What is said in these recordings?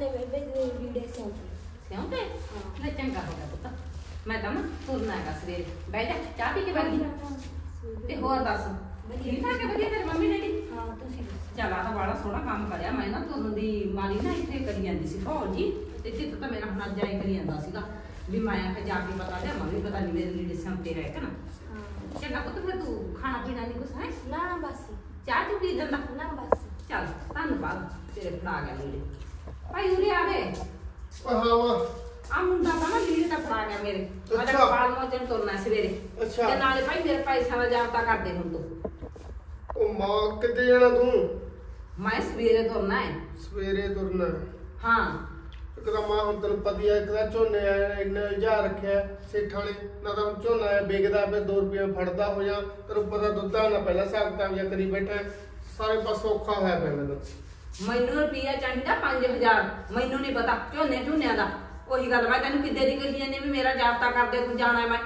ले बेबे दे वीडियो सियाਉਂਦੇ ਲੈ ਚੰਗਾ ਹੋ ਗਿਆ ਪੁੱਤ ਮੈਂ ਤਾਂ ਨਾ ਤੁਰਨਾ ਹੈਗਾ ਸਵੇਰੇ ਬਹਿ ਜਾ ਚਾਹ ਪੀ ਕੇ ਬੈਠੀ ਤੇ ਹੋਰ ਦੱਸ ਠੀਕ ਠਾਕ ਹੈ ਵਧੀਆ ਤੇਰੀ ਮੰਮੀ ਡੈਡੀ ਹਾਂ ਤੁਸੀਂ ਚੱਲ ਆ ਤਾਂ ਬੜਾ ਸੋਹਣਾ ਕੰਮ ਕਰਿਆ ਮੈਂ ਨਾ ਤੁਰਨ ਦੀ ਮਾਰੀ ਨਾ ਇੱਥੇ ਕਰੀ ਜਾਂਦੀ ਸੀ ਭੌਣ ਜੀ ਤੇ ਚਿੱਤ ਤਾਂ ਮੇਰਾ ਹੁਣ ਅੱਜ ਆਈ ਕਰੀ ਜਾਂਦਾ ਸੀਗਾ ਵੀ ਮੈਂ ਆਖਿਆ ਜਾ ਕੇ ਪਤਾ ਲਿਆ ਮੰਮੀ ਪਤਾ ਨਹੀਂ ਮੇਰੇ ਲੀੜੇ ਸਿਆਉਂਦੇ ਰਹੇ ਕਿ ਨਾ ਚੰਗਾ ਪੁੱਤ ਫਿਰ ਤੂੰ ਖਾਣਾ ਪੀਣਾ ਨਹੀਂ ਕੁਛ ਹੈ ਨਾ ਬਸ ਚਾਹ ਚੁ ਪੀ ਜਾਂਦਾ ਨਾ ਬਸ ਚੱਲ ਧੰਨਵਾਦ ਤੇਰੇ ਫੜਾ ਗਿਆ ਲੀੜੇ ਭਾਈ ਉਰੇ ਆਵੇ ਹਾਂ ਆ ਮੁੰਡਾ ਤਾਂ ਨਾ ਲੀੜੇ ਤਾਂ ਫੜਾ ਗਿਆ ਮੇਰੇ ਮੈਂ ਤਾਂ ਬਾਲ ਮੋਚਨ ਤੁਰਨਾ ਸਵੇਰੇ ਤੇ ਨਾਲੇ ਭਾਈ ਮੇਰੇ ਪੈਸਾ ਦਾ ਜਾਬਤਾ ਕਰਦੇ ਹੁਣ ਤੂੰ ਉਹ ਮਾਂ ਕਿੱਥੇ ਜਾਣਾ ਤੂੰ ਮੈਂ ਸਵੇਰੇ ਤੁਰਨਾ ਹੈ ਸਵੇਰੇ ਤੁਰਨਾ ਹਾਂ ਇੱਕ ਤਾਂ ਮਾਂ ਹੁਣ ਤੈਨੂੰ ਪਤੀ ਆ ਇੱਕ ਤਾਂ ਝੋਨੇ ਆਏ ਇੰਨਾ ਉਲਝਾ ਰੱਖਿਆ ਸੇਠਾਂ ਨੇ ਨਾ ਤਾਂ ਹੁਣ ਝੋਨਾ ਆਇਆ ਵਿਕਦਾ ਫਿਰ 2 ਰੁਪਏ ਫੜਦਾ ਹੋ ਜਾ ਤੈਨੂੰ ਪਤਾ ਦੁੱਧਾ ਨਾ ਪਹਿਲਾਂ ਸਾਗਤਾ ਜਾਂ ਕਰੀ ਬੈਠਾ ਸਾਰੇ ਪਾਸੋਂ ਔਖਾ ਹੋਇਆ ਪਿਆ ਮੈਨੂੰ ਰੁਪਈਆ ਚਾਹੀਦਾ 5000 ਮੈਨੂੰ ਨਹੀਂ ਪਤਾ ਝੋਨਿਆਂ ਦਾ ਉਹੀ ਗੱਲ ਮੈਂ ਤੈਨੂੰ ਕਿੱਦੇ ਦੀ ਕਹੀ ਜਾਂਦੀ ਵੀ ਮੇਰਾ ਜਾਬਤਾ ਕਰਦੇ ਤੂੰ ਜਾਣਾ ਮੈਂ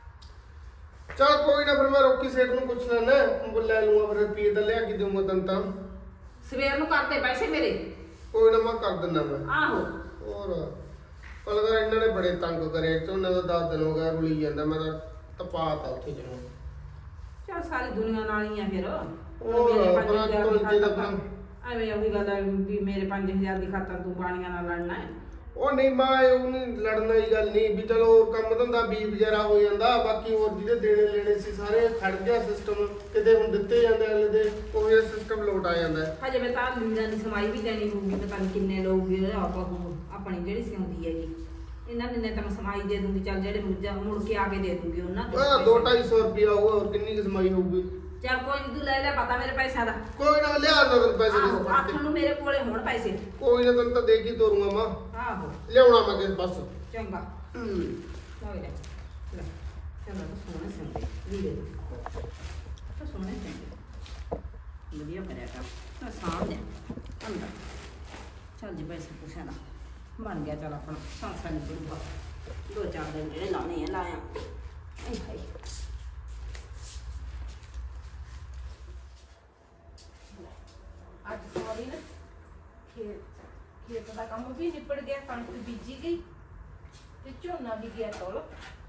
ਚਲ ਕੋਈ ਨਾ ਫਿਰ ਮੈਂ ਰੋਕੀ ਸੇਠ ਨੂੰ ਪੁੱਛ ਲੈਣਾ ਉਹ ਲੈ ਲੂੰਗਾ ਫਿਰ ਰੁਪਈਏ ਤਾਂ ਲਿਆ ਕੇ ਦੇਊਂਗਾ ਤੈਨੂੰ ਤਾਂ ਸਵੇਰ ਨੂੰ ਕਰਤੇ ਪੈਸੇ ਮੇਰੇ ਕੋਈ ਨਾ ਮੈਂ ਕਰ ਦਿੰਦਾ ਮੈਂ ਆਹੋ ਹੋਰ ਪਲਗਾ ਇਹਨਾਂ ਨੇ ਬੜੇ ਤੰਗ ਕਰੇ ਝੋਨੇ ਦਾ 10 ਦਿਨ ਹੋ ਗਿਆ ਰੁਲੀ ਜਾਂਦਾ ਮੈਂ ਤਾਂ ਤਪਾਤਾ ਉੱਥੇ ਜਨੂੰ ਚਲ ਸਾਰੀ ਦੁਨੀਆ ਨਾਲ ਹੀ ਆ ਫਿਰ ਹੋਰ ਬੜਾ ਤੋਲਦੇ ਦਾ ਐਵੇਂ ਉਹੀ ਗੱਲ ਹੈ ਵੀ ਮੇਰੇ 5000 ਦੀ ਖਾਤਰ ਤੂੰ ਬਾਣੀਆਂ ਨਾਲ ਲੜਨਾ ਹੈ ਉਹ ਨਹੀਂ ਮਾਂ ਉਹ ਨਹੀਂ ਲੜਨ ਵਾਲੀ ਗੱਲ ਨਹੀਂ ਵੀ ਚਲੋ ਕੰਮ ਧੰਦਾ ਬੀਜ ਵਗੈਰਾ ਹੋ ਜਾਂਦਾ ਬਾਕੀ ਹੋਰ ਜਿਹਦੇ ਦੇਣੇ ਲੈਣੇ ਸੀ ਸਾਰੇ ਖੜ ਗਿਆ ਸਿਸਟਮ ਕਿਤੇ ਹੁਣ ਦਿੱਤੇ ਜਾਂਦੇ ਅਗਲੇ ਦੇ ਉਹ ਜਿਹਾ ਸਿਸਟਮ ਲੋਟ ਆ ਜਾਂਦਾ ਹਜੇ ਮੈਂ ਤਾਂ ਲੀੜਾਂ ਦੀ ਸਮਾਈ ਵੀ ਦੇਣੀ ਹੋਊਗੀ ਪਤਾ ਨਹੀਂ ਕਿੰਨੇ ਲਊਗੇ ਆਪਣੀ ਜਿਹੜੀ ਸਿਉਂਦੀ ਹੈਗੀ ਇਹਨਾਂ ਨੇ ਤਾਂ ਸਮਾਈ ਦੇ ਦੂੰਗੀ ਚੱਲ ਜਿਹੜੇ ਮੁੜ ਕੇ ਆ ਕੇ ਦੇ ਦੂੰਗੀ ਉਹਨਾਂ ਤੋਂ 2-250 ਰੁਪਿਆ ਹੋਊਗਾ ਹੋਰ ਕਿੰਨੀ ਕੁ ਸਮਾਈ ਹੋਊਗੀ ਚੱਲ ਕੋਈ ਨਹੀਂ ਤੂੰ ਲੈ ਲੈ ਪਤਾ ਮੇਰੇ ਪੈਸਿਆਂ ਦਾ ਕੋਈ ਨਾ ਲਿਆ ਨਾ ਤੈਨੂੰ ਪੈਸੇ ਦੇ ਹੱਥ ਨੂੰ ਮੇਰੇ ਕੋਲੇ ਹੋਣ ਪੈਸੇ ਕੋਈ ਨਾ ਤੈਨੂੰ ਤਾਂ ਦੇ ਕੇ ਤੋਰੂੰਗਾ ਮਾਂ ਆਹੋ ਲਿਆਉਣਾ ਮੈਂ ਕਿਸ ਬਸ ਚੰਗਾ ਲੈ ਲੈ ਚੰਗਾ ਤਾਂ ਸੋਹਣੇ ਸੰਦੇ ਵੀਰੇ ਤਾਂ ਸੋਹਣੇ ਸੰਦੇ ਵਧੀਆ ਕਰਿਆ ਕਰ ਤਾਂ ਸਾਹਮਣੇ ਅੰਦਰ ਚੱਲ ਜੀ ਪੈਸੇ ਪੁੱਛਿਆ ਨਾ ਬਣ ਗਿਆ ਚੱਲ ਆਪਣਾ ਸੰਸਾਰ ਨਿਕਲੂਗਾ 2-4 ਦਿਨ ਜਿਹੜੇ ਲਾਉਣੇ ਆ ਲਾਇਆ ਆਈ ਹਾਈ ਅੱਜ ਸਾਰੀ ਨਾ ਖੇਤ ਦਾ ਕੰਮ ਵੀ ਨਿਪਟ ਗਿਆ ਕਣਕ ਬੀਜੀ ਗਈ ਤੇ ਝੋਨਾ ਵੀ ਗਿਆ ਤੋਲ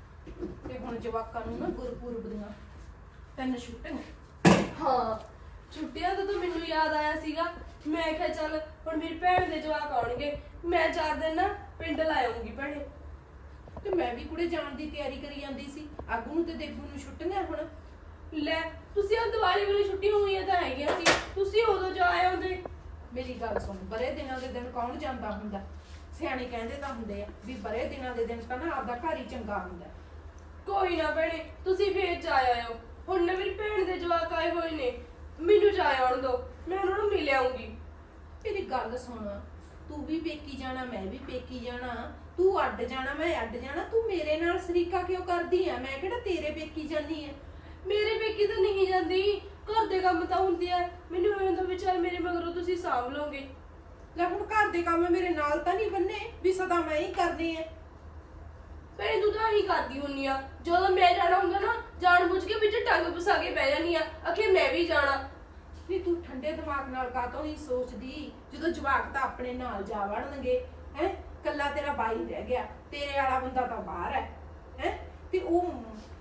ਤੇ ਹੁਣ ਜਵਾਕਾਂ ਨੂੰ ਨਾ ਗੁਰਪੁਰਬ ਦੀਆਂ 3 ਛੁੱਟੀਆਂ ਹਾਂ ਛੁੱਟੀਆਂ ਤੋਂ ਤਾਂ ਮੈਨੂੰ ਯਾਦ ਆਇਆ ਸੀਗਾ ਮੈਂ ਕਿਹਾ ਚੱਲ ਹੁਣ ਮੇਰੀ ਭੈਣ ਦੇ ਜਵਾਕ ਆਉਣਗੇ ਮੈਂ 4 ਦਿਨ ਨਾ ਪਿੰਡ ਲਾ ਆਉਂਗੀ ਭੈਣੇ ਤੇ ਮੈਂ ਵੀ ਕੁੜੇ ਜਾਣ ਦੀ ਤਿਆਰੀ ਕਰੀ ਜਾਂਦੀ ਸੀ ਆਗੂ ਨੂੰ ਤੇ ਦੇਗੂ ਨੂੰ ਛੁੱਟੀਆਂ ਹੁਣ ਲੈ ਤੁਸੀਂ ਆ ਦੀਵਾਲੀ ਵੇਲੇ ਛੁੱਟੀਆਂ ਹੋਈਆਂ ਤਾਂ ਹੈਗੀਆਂ ਸੀ ਤੁਸੀਂ ਉਦੋਂ ਜਾ ਆਏ ਹੁੰਦੇ ਮੇਰੀ ਗੱਲ ਸੁਣ ਬਰੇ ਦਿਨਾਂ ਦੇ ਦਿਨ ਕੌਣ ਜਾਂਦਾ ਹੁੰਦਾ ਸਿਆਣੇ ਕਹਿੰਦੇ ਤਾਂ ਹੁੰਦੇ ਆ ਵੀ ਬਰੇ ਦਿਨਾਂ ਦੇ ਦਿਨ ਤਾਂ ਨਾ ਆਪਦਾ ਘਰ ਹੀ ਚੰਗਾ ਹੁੰਦਾ ਕੋਈ ਨਾ ਭੈਣੇ ਤੁਸੀਂ ਫੇਰ ਜਾ ਆਇਓ ਹੁਣ ਨਾ ਮੇਰੀ ਭੈਣ ਦੇ ਜਵਾਕ ਆਏ ਹੋਏ ਨੇ ਮੈਨੂੰ ਜਾ ਆਉਣ ਦੋ ਮੈਂ ਉਹਨਾਂ ਨੂੰ ਮਿਲ ਆਉਂਗੀ ਮੇਰੀ ਗੱਲ ਸੁਣ ਤੂੰ ਵੀ ਪੇਕੀ ਜਾਣਾ ਮੈਂ ਵੀ ਪੇਕੀ ਜਾਣਾ ਤੂੰ ਅੱਡ ਜਾਣਾ ਮੈਂ ਅੱਡ ਜਾਣਾ ਤੂੰ ਮੇਰੇ ਨਾਲ ਸਰੀਕਾ ਕਿਉਂ ਕਰਦੀ ਆ ਮੈਂ ਕਿਹੜਾ ਤੇਰੇ ਪੇਕੀ ਜਾਨੀ ਆ ਮੇਰੇ ਪੇਕੀ ਤਾਂ ਨਹੀਂ ਜਾਂਦੀ ਘਰ ਦੇ ਕੰਮ ਤਾਂ ਹੁੰਦੇ ਆ ਮੈਨੂੰ ਐਂ ਤਾਂ ਵਿਚਾਰ ਮੇਰੇ ਮਗਰੋਂ ਤੁਸੀਂ ਸਾਂਭ ਲਓਗੇ ਲੈ ਹੁਣ ਘਰ ਦੇ ਕੰਮ ਮੇਰੇ ਨਾਲ ਤਾਂ ਨਹੀਂ ਬੰਨੇ ਵੀ ਸਦਾ ਮੈਂ ਹੀ ਕਰਨੇ ਆ ਭੈਣ ਤੂੰ ਤਾਂ ਹੀ ਕਰਦੀ ਹੁੰਨੀ ਆ ਜਦੋਂ ਮੈਂ ਜਾਣਾ ਹੁੰਦਾ ਨਾ ਜਾਣ ਬੁੱਝ ਕੇ ਵਿੱਚ ਟੰਗ ਫਸਾ ਕੇ ਬਹਿ ਜਾਨੀ ਆ ਅਖੇ ਮੈਂ ਵੀ ਜਾਣਾ ਨਹੀਂ ਤੂੰ ਠੰਡੇ ਦਿਮਾਗ ਨਾਲ ਕਾਹਤੋਂ ਨਹੀਂ ਸੋਚਦੀ ਜਦੋਂ ਜਵਾਕ ਤਾਂ ਆਪਣੇ ਨਾਲ ਜਾ ਵੜਨਗੇ ਹੈ ਕੱਲਾ ਤੇਰਾ ਬਾਈ ਰਹਿ ਗਿਆ ਤੇਰੇ ਵਾਲਾ ਬੰਦਾ ਤਾਂ ਬਾਹਰ ਹੈ ਤੇ ਉਹ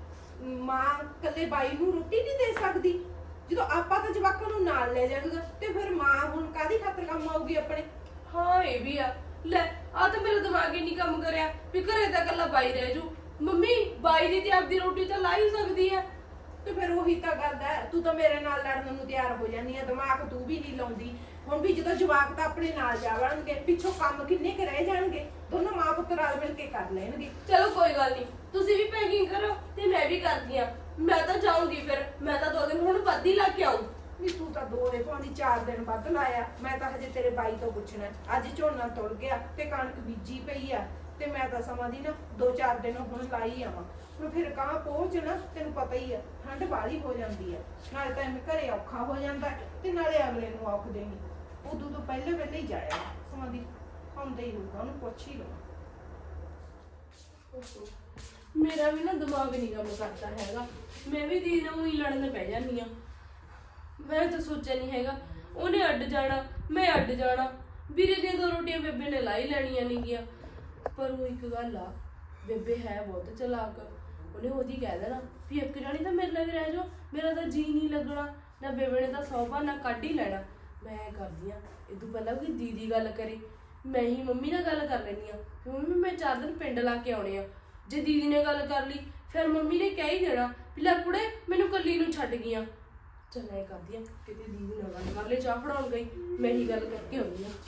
ਮਾਂ ਕੱਲੇ ਬਾਈ ਨੂੰ ਰੋਟੀ ਨਹੀਂ ਦੇ ਸਕਦੀ ਜਦੋਂ ਆਪਾਂ ਤਾਂ ਜਵਾਕਾਂ ਨੂੰ ਨਾਲ ਲੈ ਜਾਵਾਂਗੇ ਤੇ ਫਿਰ ਮਾਂ ਹੁਣ ਕਾਹਦੀ ਖਾਤਰ ਕੰਮ ਆਊਗੀ ਆਪਣੇ ਹਾਂ ਇਹ ਵੀ ਆ ਲੈ ਆ ਤਾਂ ਮੇਰਾ ਦਿਮਾਗ ਹੀ ਨਹੀਂ ਕੰਮ ਕਰਿਆ ਵੀ ਘਰੇ ਤਾਂ ਕੱਲਾ ਬਾਈ ਰਹਿ ਜੂ ਮੰਮੀ ਬਾਈ ਦੀ ਤੇ ਆਪਦੀ ਰੋਟੀ ਤਾਂ ਲਾ ਹੀ ਸਕਦੀ ਆ ਤੇ ਫਿਰ ਉਹੀ ਤਾਂ ਗੱਲ ਹੈ ਤੂੰ ਤਾਂ ਮੇਰੇ ਨਾਲ ਲੜਨ ਨੂੰ ਤਿਆਰ ਹੋ ਜਾਂਦੀ ਆ ਦਿਮਾਗ ਤੂੰ ਵੀ ਨਹੀਂ ਲਾਉਂਦੀ ਹੁਣ ਵੀ ਜਦੋਂ ਜਵਾਕ ਤਾਂ ਆਪਣੇ ਨਾਲ ਜਾਵਣਗੇ ਪਿੱਛੋਂ ਕੰਮ ਕਿੰਨੇ ਕੁ ਰਹਿ ਜਾਣਗੇ ਦੋਨੋਂ ਮਾਂ ਪੁੱਤ ਰਲ ਮਿਲ ਕੇ ਕਰ ਲੈਣਗੇ ਚਲੋ ਕੋਈ ਗੱਲ ਨਹੀਂ ਤੁਸੀਂ ਵੀ ਪੈਕਿੰਗ ਕਰੋ ਤੇ ਮੈਂ ਵੀ ਕਰਦੀ ਆ ਮੈਂ ਤਾਂ ਜਾਊਂਗੀ ਫਿਰ ਮੈਂ ਤਾਂ 2 ਦਿਨ ਹੁਣ ਵੱਧ ਹੀ ਲਾ ਕੇ ਆਊਂ ਵੀ ਤੂੰ ਤਾਂ 2 ਨੇ ਪਾਉਂਦੀ 4 ਦਿਨ ਵੱਧ ਲਾਇਆ ਮੈਂ ਤਾਂ ਹਜੇ ਤੇਰੇ ਬਾਈ ਤੋਂ ਪੁੱਛਣਾ ਅੱਜ ਝੋਨਾ ਤੁਰ ਗਿਆ ਤੇ ਕਣਕ ਬੀਜੀ ਪਈ ਆ ਤੇ ਮੈਂ ਤਾਂ ਸਮਾਂ ਦੀ ਨਾ 2-4 ਦਿਨ ਹੁਣ ਲਾਈ ਆਵਾਂ ਹੁਣ ਫਿਰ ਕਹਾਂ ਪਹੁੰਚਣਾ ਤੈਨੂੰ ਪਤਾ ਹੀ ਆ ਠੰਡ ਬਾਹਲੀ ਹੋ ਜਾਂਦੀ ਆ ਨਾਲੇ ਤਾਂ ਐਵੇਂ ਘਰੇ ਔਖਾ ਹੋ ਜਾਂਦਾ ਤੇ ਨਾਲੇ ਅਗਲੇ ਨੂੰ ਔਖ ਦੇਣੀ ਉਦੋਂ ਤੋਂ ਪਹਿਲੇ ਹੀ ਜਾਇਆ ਸਮਾਂ ਦੀ ਆਉਂਦਾ ਹੀ ਹੋਊਗਾ ਉਹਨੂੰ ਪੁੱਛ ਹੀ ਲਵਾਂ ਮੇਰਾ ਵੀ ਨਾ ਦਿਮਾਗ ਨਹੀਂ ਕੰਮ ਕਰਦਾ ਹੈਗਾ ਮੈਂ ਵੀ ਦੀਦੀ ਨਾਲ ਹੀ ਲੜਨ ਪੈ ਜਾਂਦੀ ਆ ਮੈਂ ਤਾਂ ਸੋਚਿਆ ਨਹੀਂ ਹੈਗਾ ਉਹਨੇ ਅੱਡ ਜਾਣਾ ਮੈਂ ਅੱਡ ਜਾਣਾ ਵੀਰੇ ਦੀਆਂ 2 ਰੋਟੀਆਂ ਬੇਬੇ ਨੇ ਲਾ ਹੀ ਲੈਣੀਆਂ ਨੇਗੀਆਂ। ਪਰ ਉਹ ਇੱਕ ਗੱਲ ਆ, ਬੇਬੇ ਹੈ ਬਹੁਤ ਚਲਾਕ। ਉਹਨੇ ਉਹਦੀ ਕਹਿ ਦੇਣਾ ਵੀ ਇੱਕ ਜਾਣੀ ਤਾਂ ਮੇਰੇ ਨਾਲ ਵੀ ਰਹਿ ਜਾਓ, ਮੇਰਾ ਤਾਂ ਜੀ ਨਹੀਂ ਲੱਗਣਾ ਨਾ। ਬੇਬੇ ਨੇ ਤਾਂ 100 ਬਹਾਨਾ ਕੱਢ ਹੀ ਲੈਣਾ। ਮੈਂ ਕਰਦੀ ਆ ਇਹ ਤੋਂ ਪਹਿਲਾਂ ਕਿ ਦੀਦੀ ਗੱਲ ਕਰੇ, ਮੈਂ ਹੀ ਮੰਮੀ ਨਾਲ ਗੱਲ ਕਰ ਲੈਣੀ ਆ। ਮੰਮੀ ਮੈਂ 4 ਦਿਨ ਪਿੰਡ ਲਾ ਕੇ ਆਉਣੇ ਆ। ਜੇ ਦੀਦੀ ਨੇ ਗੱਲ ਕਰ ਲਈ ਫਿਰ ਮੰਮੀ ਨੇ ਕਹਿ ਹੀ ਦੇਣਾ ਵੀ ਲੈ ਕੁੜੇ ਮੈਨੂੰ ਕੱਲੀ ਨੂੰ ਛੱਡ ਗਈਆਂ। ਚੱਲ ਐ ਕਰਦੀ ਆ ਕਿਤੇ ਦੀਦੀ ਨਾਲ ਗੱਲ ਕਰ ਲੈ, ਚਾਹ ਫੜਾਉਣ ਗਈ ਮੈਂ ਹੀ ਗੱਲ ਕਰਕੇ ਆਉਣੀ ਆ।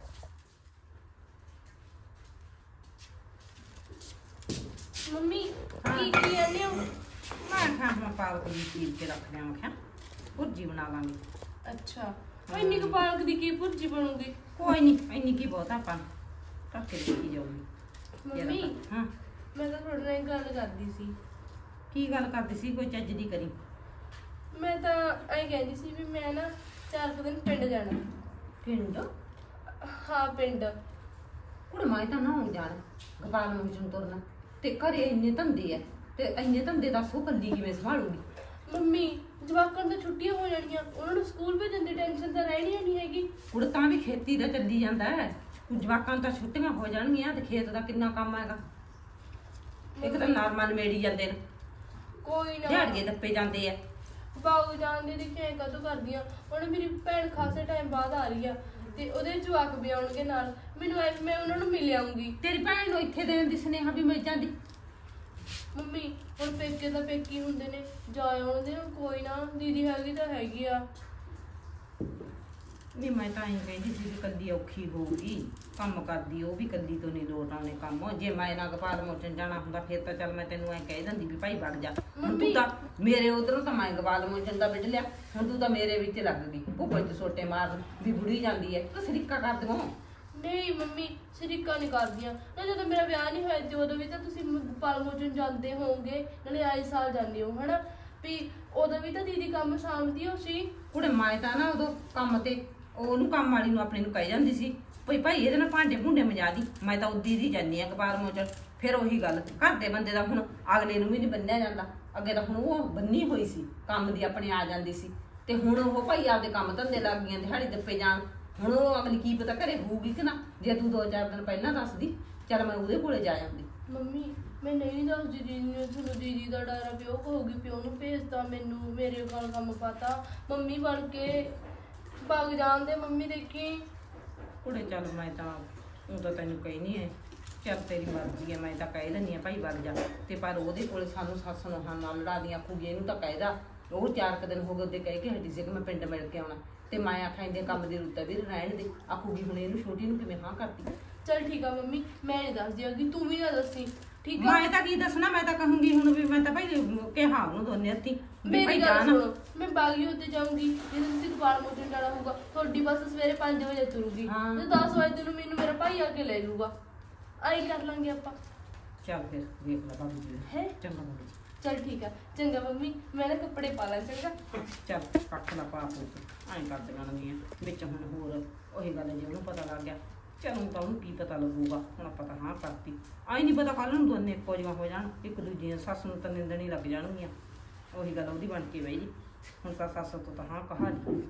ਮੰਮੀ ਕੀ ਕਹਿੰਦੇ ਹੋ? ਮੈਂ ਕਿਹਾ ਮੈਂ ਪਾਲਕ ਦੀ ਚੀਰ ਕੇ ਰੱਖ ਲਿਆ, ਮੈਂ ਕਿਹਾ ਭੁਰਜੀ ਬਣਾ ਲਾਂਗੇ। ਅੱਛਾ ਇੰਨੀ ਕੁ ਪਾਲਕ ਦੀ ਕੀ ਭੁਰਜੀ ਬਣੂਗੀ? ਕੋਈ ਨਹੀਂ, ਇੰਨੀ ਕੀ ਬਹੁਤ ਆਪਾਂ ਰੱਖ ਕੇ ਦੇਖੀ ਜਾਊਗੀ। ਮੰਮੀ ਹਾਂ ਮੈਂ ਤਾਂ ਤੁਹਾਡੇ ਨਾਲ ਇੱਕ ਗੱਲ ਕਰਦੀ ਸੀ। ਕੀ ਗੱਲ ਕਰਦੀ ਸੀ? ਕੋਈ ਚੱਜ ਦੀ ਕਰੀ। ਮੈਂ ਤਾਂ ਐਂ ਕਹਿੰਦੀ ਸੀ ਵੀ ਮੈਂ ਨਾ 4 ਕੁ ਦਿਨ ਪਿੰਡ ਜਾਣਾ। ਪਿੰਡ? ਹਾਂ ਪਿੰਡ। ਕੁੜੇ ਮੈਂ ਤਾਂ ਨਾ ਹੁਣ ਜਾਣਾ ਗੋਪਾਲ ਮੋਚਨ ਤੁਰਨਾ, ਤੇ ਘਰੇ ਇੰਨੇ ਧੰਦੇ ਆ, ਤੇ ਇੰਨੇ ਧੰਦੇ ਦੱਸੋ ਕੱਲੀ ਕਿਵੇਂ ਸੰਭਾਲੂਗੀ? ਮੰਮੀ ਜਵਾਕਾਂ ਨੂੰ ਤਾਂ ਛੁੱਟੀਆਂ ਹੋ ਜਾਣੀਆਂ, ਉਹਨਾਂ ਨੂੰ ਸਕੂਲ ਭੇਜਣ ਦੀ ਟੈਨਸ਼ਨ ਤਾਂ ਰਹਿਣੀ ਨਹੀਂ ਹੈਗੀ। ਕੁੜੇ ਤਾਂ ਵੀ ਖੇਤੀ ਦਾ ਚੱਲੀ ਜਾਂਦਾ ਹੈ, ਜਵਾਕਾਂ ਨੂੰ ਤਾਂ ਛੁੱਟੀਆਂ ਹੋ ਜਾਣਗੀਆਂ, ਤੇ ਖੇਤ ਦਾ ਕਿੰਨਾ ਕੰਮ ਹੈਗਾ। ਇੱਕ ਤਾਂ ਨਾਰਮਲ ਮੇੜੀ ਜਾਂਦੇ ਨੇ, ਕੋਈ ਨਾ ਦਿਹਾੜੀਏ ਦੱਪੇ ਜਾਂਦੇ ਆ। ਬਾਊ ਜਾਣਦੇ ਦੇਖਿਆ ਕਦੋਂ ਕਰਦੀਆਂ। ਹੁਣ ਮੇਰੀ ਭੈਣ ਖਾਸੇ ਟਾਈਮ ਬਾਅਦ ਆ ਰਹੀ ਆ ਤੇ ਉਹਦੇ ਜਵਾਕ ਵੀ ਆਉਣਗੇ ਨਾਲ। ਮੈਨੂੰ ਐ ਮੈਂ ਉਹਨਾਂ ਨੂੰ ਮਿਲ ਆਉਂਗੀ। ਤੇਰੀ ਭੈਣ ਨੂੰ ਇੱਥੇ ਦੇਣ ਦੀ ਸੁਨੇਹਾ ਵੀ ਮਿਲ ਜਾਂਦੀ। ਮੰਮੀ ਹੁਣ ਪੇਕੇ ਤਾਂ ਪੇਕੀ ਹੁੰਦੇ ਨੇ, ਜਾ ਆਉਂਦੇ ਨੇ। ਕੋਈ ਨਾ ਦੀਦੀ ਹੈਗੀ ਤਾਂ ਹੈਗੀ ਆ। ਨਹੀਂ ਮੈਂ ਤਾਂ ਐਂ ਕਹਿੰਦੀ ਸੀ ਵੀ ਕੱਲੀ ਔਖੀ ਹੋਊਗੀ, ਕੰਮ ਕਰਦੀ ਉਹ ਵੀ ਕੱਲੀ ਤੋਂ ਨਹੀਂ ਲੋਟ ਆਉਣੇ ਕੰਮ। ਜੇ ਮੈਂ ਨਾ ਗੋਪਾਲ ਮੋਚਨ ਜਾਣਾ ਹੁੰਦਾ ਫਿਰ ਤਾਂ ਚੱਲ ਮੈਂ ਤੈਨੂੰ ਐਂ ਕਹਿ ਦਿੰਦੀ ਵੀ ਭਾਈ ਵਗ ਜਾ। ਹੁਣ ਤੂੰ ਤਾਂ ਮੇਰੇ ਉਧਰੋਂ ਤਾਂ ਮੈਂ ਗੋਪਾਲ ਮੋਚਨ ਦਾ ਵਿੱਢ ਲਿਆ, ਹੁਣ ਤੂੰ ਤਾਂ ਮੇਰੇ ਵਿੱਚ ਲੱਗ ਗਈ ਭੁੱਪੇ ਚ ਸੋਟੇ ਮਾਰਨ ਵੀ ਬੁੜੀ ਜਾਂਦੀ ਹੈ। ਤੂੰ ਸਰੀਕਾ ਕਰ ਦਿਓ। ਨਹੀਂ ਮੰਮੀ ਸ਼ਰੀਕਾ ਨਹੀਂ ਕਰਦੀਆਂ ਨਾ। ਜਦੋਂ ਮੇਰਾ ਵਿਆਹ ਨਹੀਂ ਹੋਇਆ ਤੇ ਉਦੋਂ ਵੀ ਤਾਂ ਤੁਸੀਂ ਗੋਪਾਲ ਮੋਚਨ ਜਾਂਦੇ ਹੋਵੋਗੇ, ਨਾਲੇ ਆਏ ਸਾਲ ਜਾਂਦੇ ਹੋ ਹਨਾ ਵੀ। ਉਦੋਂ ਵੀ ਤਾਂ ਦੀਦੀ ਕੰਮ ਸਾਂਭਦੀ ਹੋ ਸੀ। ਕੁੜੇ ਮੈਂ ਤਾਂ ਨਾ ਉਦੋਂ ਕੰਮ ਤੇ ਉਹਨੂੰ ਕੰਮ ਵਾਲੀ ਨੂੰ ਆਪਣੇ ਨੂੰ ਕਹਿ ਜਾਂਦੀ ਸੀ ਭਈ ਭਾਈ ਇਹਦੇ ਨਾਲ ਭਾਂਡੇ ਭੁੰਡੇ ਮਜਾ ਦੀ। ਮੈਂ ਤਾਂ ਉੱਦੀ ਦੀ ਜਾਂਦੀ ਆ ਗੋਪਾਲ ਮੋਚਨ। ਫਿਰ ਉਹੀ ਗੱਲ ਘਰ ਦੇ ਬੰਦੇ ਦਾ ਹੁਣ ਅਗਲੇ ਨੂੰ ਵੀ ਨਹੀਂ ਬੰਨਿਆ ਜਾਂਦਾ। ਅੱਗੇ ਤਾਂ ਹੁਣ ਉਹ ਬੰਨੀ ਹੋਈ ਸੀ ਕੰਮ ਦੀ, ਆਪਣੇ ਆ ਜਾਂਦੀ ਸੀ, ਤੇ ਹੁਣ ਉਹ ਭਾਈ ਆਪਦੇ ਕੰਮ ਧੰਦੇ ਲੱਗ ਗਈਆਂ, ਦਿਹਾੜੀ ਦੱਪੇ ਜਾਣ। ਹੁਣ ਉਹ ਅਗਲੀ ਕੀ ਪਤਾ ਘਰੇ ਹੋਊਗੀ ਕਿ ਨਾ। ਜੇ ਤੂੰ 2-4 ਦਿਨ ਪਹਿਲਾਂ ਦੱਸਦੀ ਚੱਲ ਮੈਂ ਉਹਦੇ ਕੋਲੇ ਜਾ ਆਉਂਦੀ। ਮੰਮੀ ਮੈਂ ਨਹੀਂ ਦੱਸਦੀ ਦੀਦੀ ਨੂੰ, ਤੁਹਾਨੂੰ ਦੀਦੀ ਦਾ ਡਰ ਆ ਪਿਓ ਕਹੂਗੀ ਪਿਓ ਨੂੰ ਭੇਜਦਾ ਮੈਨੂੰ, ਮੇਰੇ ਕੋਲ ਕੰਮ ਪਤਾ। ਮੰਮੀ ਬਣ ਕੇ ਭੱਗ ਜਾਂਦੇ ਮੰਮੀ ਦੇਖੀ। ਕੁੜੇ ਚੱਲ ਮੈਂ ਤਾਂ ਉਹ ਤਾਂ ਤੈਨੂੰ ਕਹੀ ਨਹੀਂ ਹੈ, ਚੱਲ ਤੇਰੀ ਮਰਜ਼ੀ ਹੈ। ਮੈਂ ਤਾਂ ਕਹਿ ਦਿੰਦੀ ਹਾਂ ਭਾਈ ਵਗ ਜਾ, ਤੇ ਪਰ ਉਹਦੇ ਕੋਲੇ ਸਾਨੂੰ ਸੱਸ ਨੂੰ ਹਾਂ ਨਾਲ ਲੜਾ ਦੀਆਂ ਆਖੂਗੀ ਇਹਨੂੰ ਤਾਂ ਕਹਿਦਾ। ਉਹ 4 ਕੁ ਦਿਨ ਹੋ ਗਏ ਉਹਦੇ ਕਹਿ ਕੇ ਹਟੀ ਸੀ ਕਿ ਮੈਂ ਪਿੰਡ ਮਿਲ ਕੇ ਆਉਣਾ, ਤੇ ਮੈਂ ਆਖਾਂ ਇਹਦੇ ਕੰਮ ਦੀ ਰੁੱਤ ਵੀ ਰਹਿਣ ਦੇ। ਆਖੂਗੀ ਹੁਣ ਇਹਨੂੰ ਛੋਟੀ ਨੂੰ ਕਿਵੇਂ ਹਾਂ ਕਰਤੀ। ਚਲ ਠੀਕ ਆ ਮੰਮੀ ਮੈਂ ਨਹੀਂ ਦੱਸਦੀ ਅੱਗੇ, ਤੂੰ ਵੀ ਨਾ ਦੱਸੀ ਠੀਕ ਆ। ਮੈਂ ਤਾਂ ਕੀ ਦੱਸਣਾ, ਮੈਂ ਤਾਂ ਕਹੂੰਗੀ ਹੁਣ ਵੀ ਮੈਂ ਤਾਂ ਭਾਈ ਕਿਹਾ ਉਹਨੂੰ ਦੋਨੇ ਹੱਥੀ ਮੇਰੀ ਗੱਲ ਸੁਣੋ, ਮੈਂ ਬਾਗੀ ਉੱਤੇ ਜਾਊਂਗੀ। ਜੇ ਤੁਸੀਂ ਗੋਪਾਲ ਮੋਚਨ ਜਾਣਾ ਹੋਊਗਾ ਤੁਹਾਡੀ ਬੱਸ ਸਵੇਰੇ 5 ਵਜੇ ਤੁਰੂਗੀ, ਤੇ 10 ਵਜੇ ਨੂੰ ਮੈਨੂੰ ਮੇਰਾ ਭਾਈ ਆ ਕੇ ਲੈ ਜਾਊਗਾ। ਆਈ ਕਰ ਲਾਂਗੇ ਆਪਾਂ। ਚੱਲ ਫਿਰ ਵੇਖ ਲੈ ਬਾਬੂ ਜੀ ਹੈ ਚੰਗਾ ਬਾਬੂ ਜੀ। ਚਲ ਠੀਕ ਆ ਚੰਗਾ ਮੰਮੀ, ਮੈਂ ਨਾ ਕੱਪੜੇ ਪਾ ਲਾਂ ਚੰਗਾ। ਚੱਲ ਕੱਖ ਲਾ ਪਾ ਪੂ ਐਂ ਕਰ ਦੇਣਗੀਆਂ ਵਿੱਚ। ਹੁਣ ਹੋਰ ਉਹੀ ਗੱਲ ਜੇ ਉਹਨੂੰ ਪਤਾ ਲੱਗ ਗਿਆ, ਚਲੋ ਤਾਂ ਉਹਨੂੰ ਕੀ ਪਤਾ ਲੱਗੂਗਾ। ਹੁਣ ਆਪਾਂ ਤਾਂ ਹਾਂ ਕਰਤੀ, ਆਈ ਨਹੀਂ ਪਤਾ ਕੱਲ ਨੂੰ ਦੋਨੇ ਇੱਕੋ ਜਿਹੀਆਂ ਹੋ ਜਾਣ, ਇੱਕ ਦੂਜੀ ਦੀਆਂ ਸੱਸ ਨੂੰ ਤਾਂ ਨਿੰਦਣ ਹੀ ਲੱਗ ਜਾਣਗੀਆਂ। ਉਹੀ ਗੱਲ ਉਹਦੀ ਬਣ ਕੇ ਬਈ ਜੀ। ਹੁਣ ਤਾਂ ਸੱਸ ਤੋਂ ਤਾਂ ਹਾਂ ਕਹਾ ਜੀ।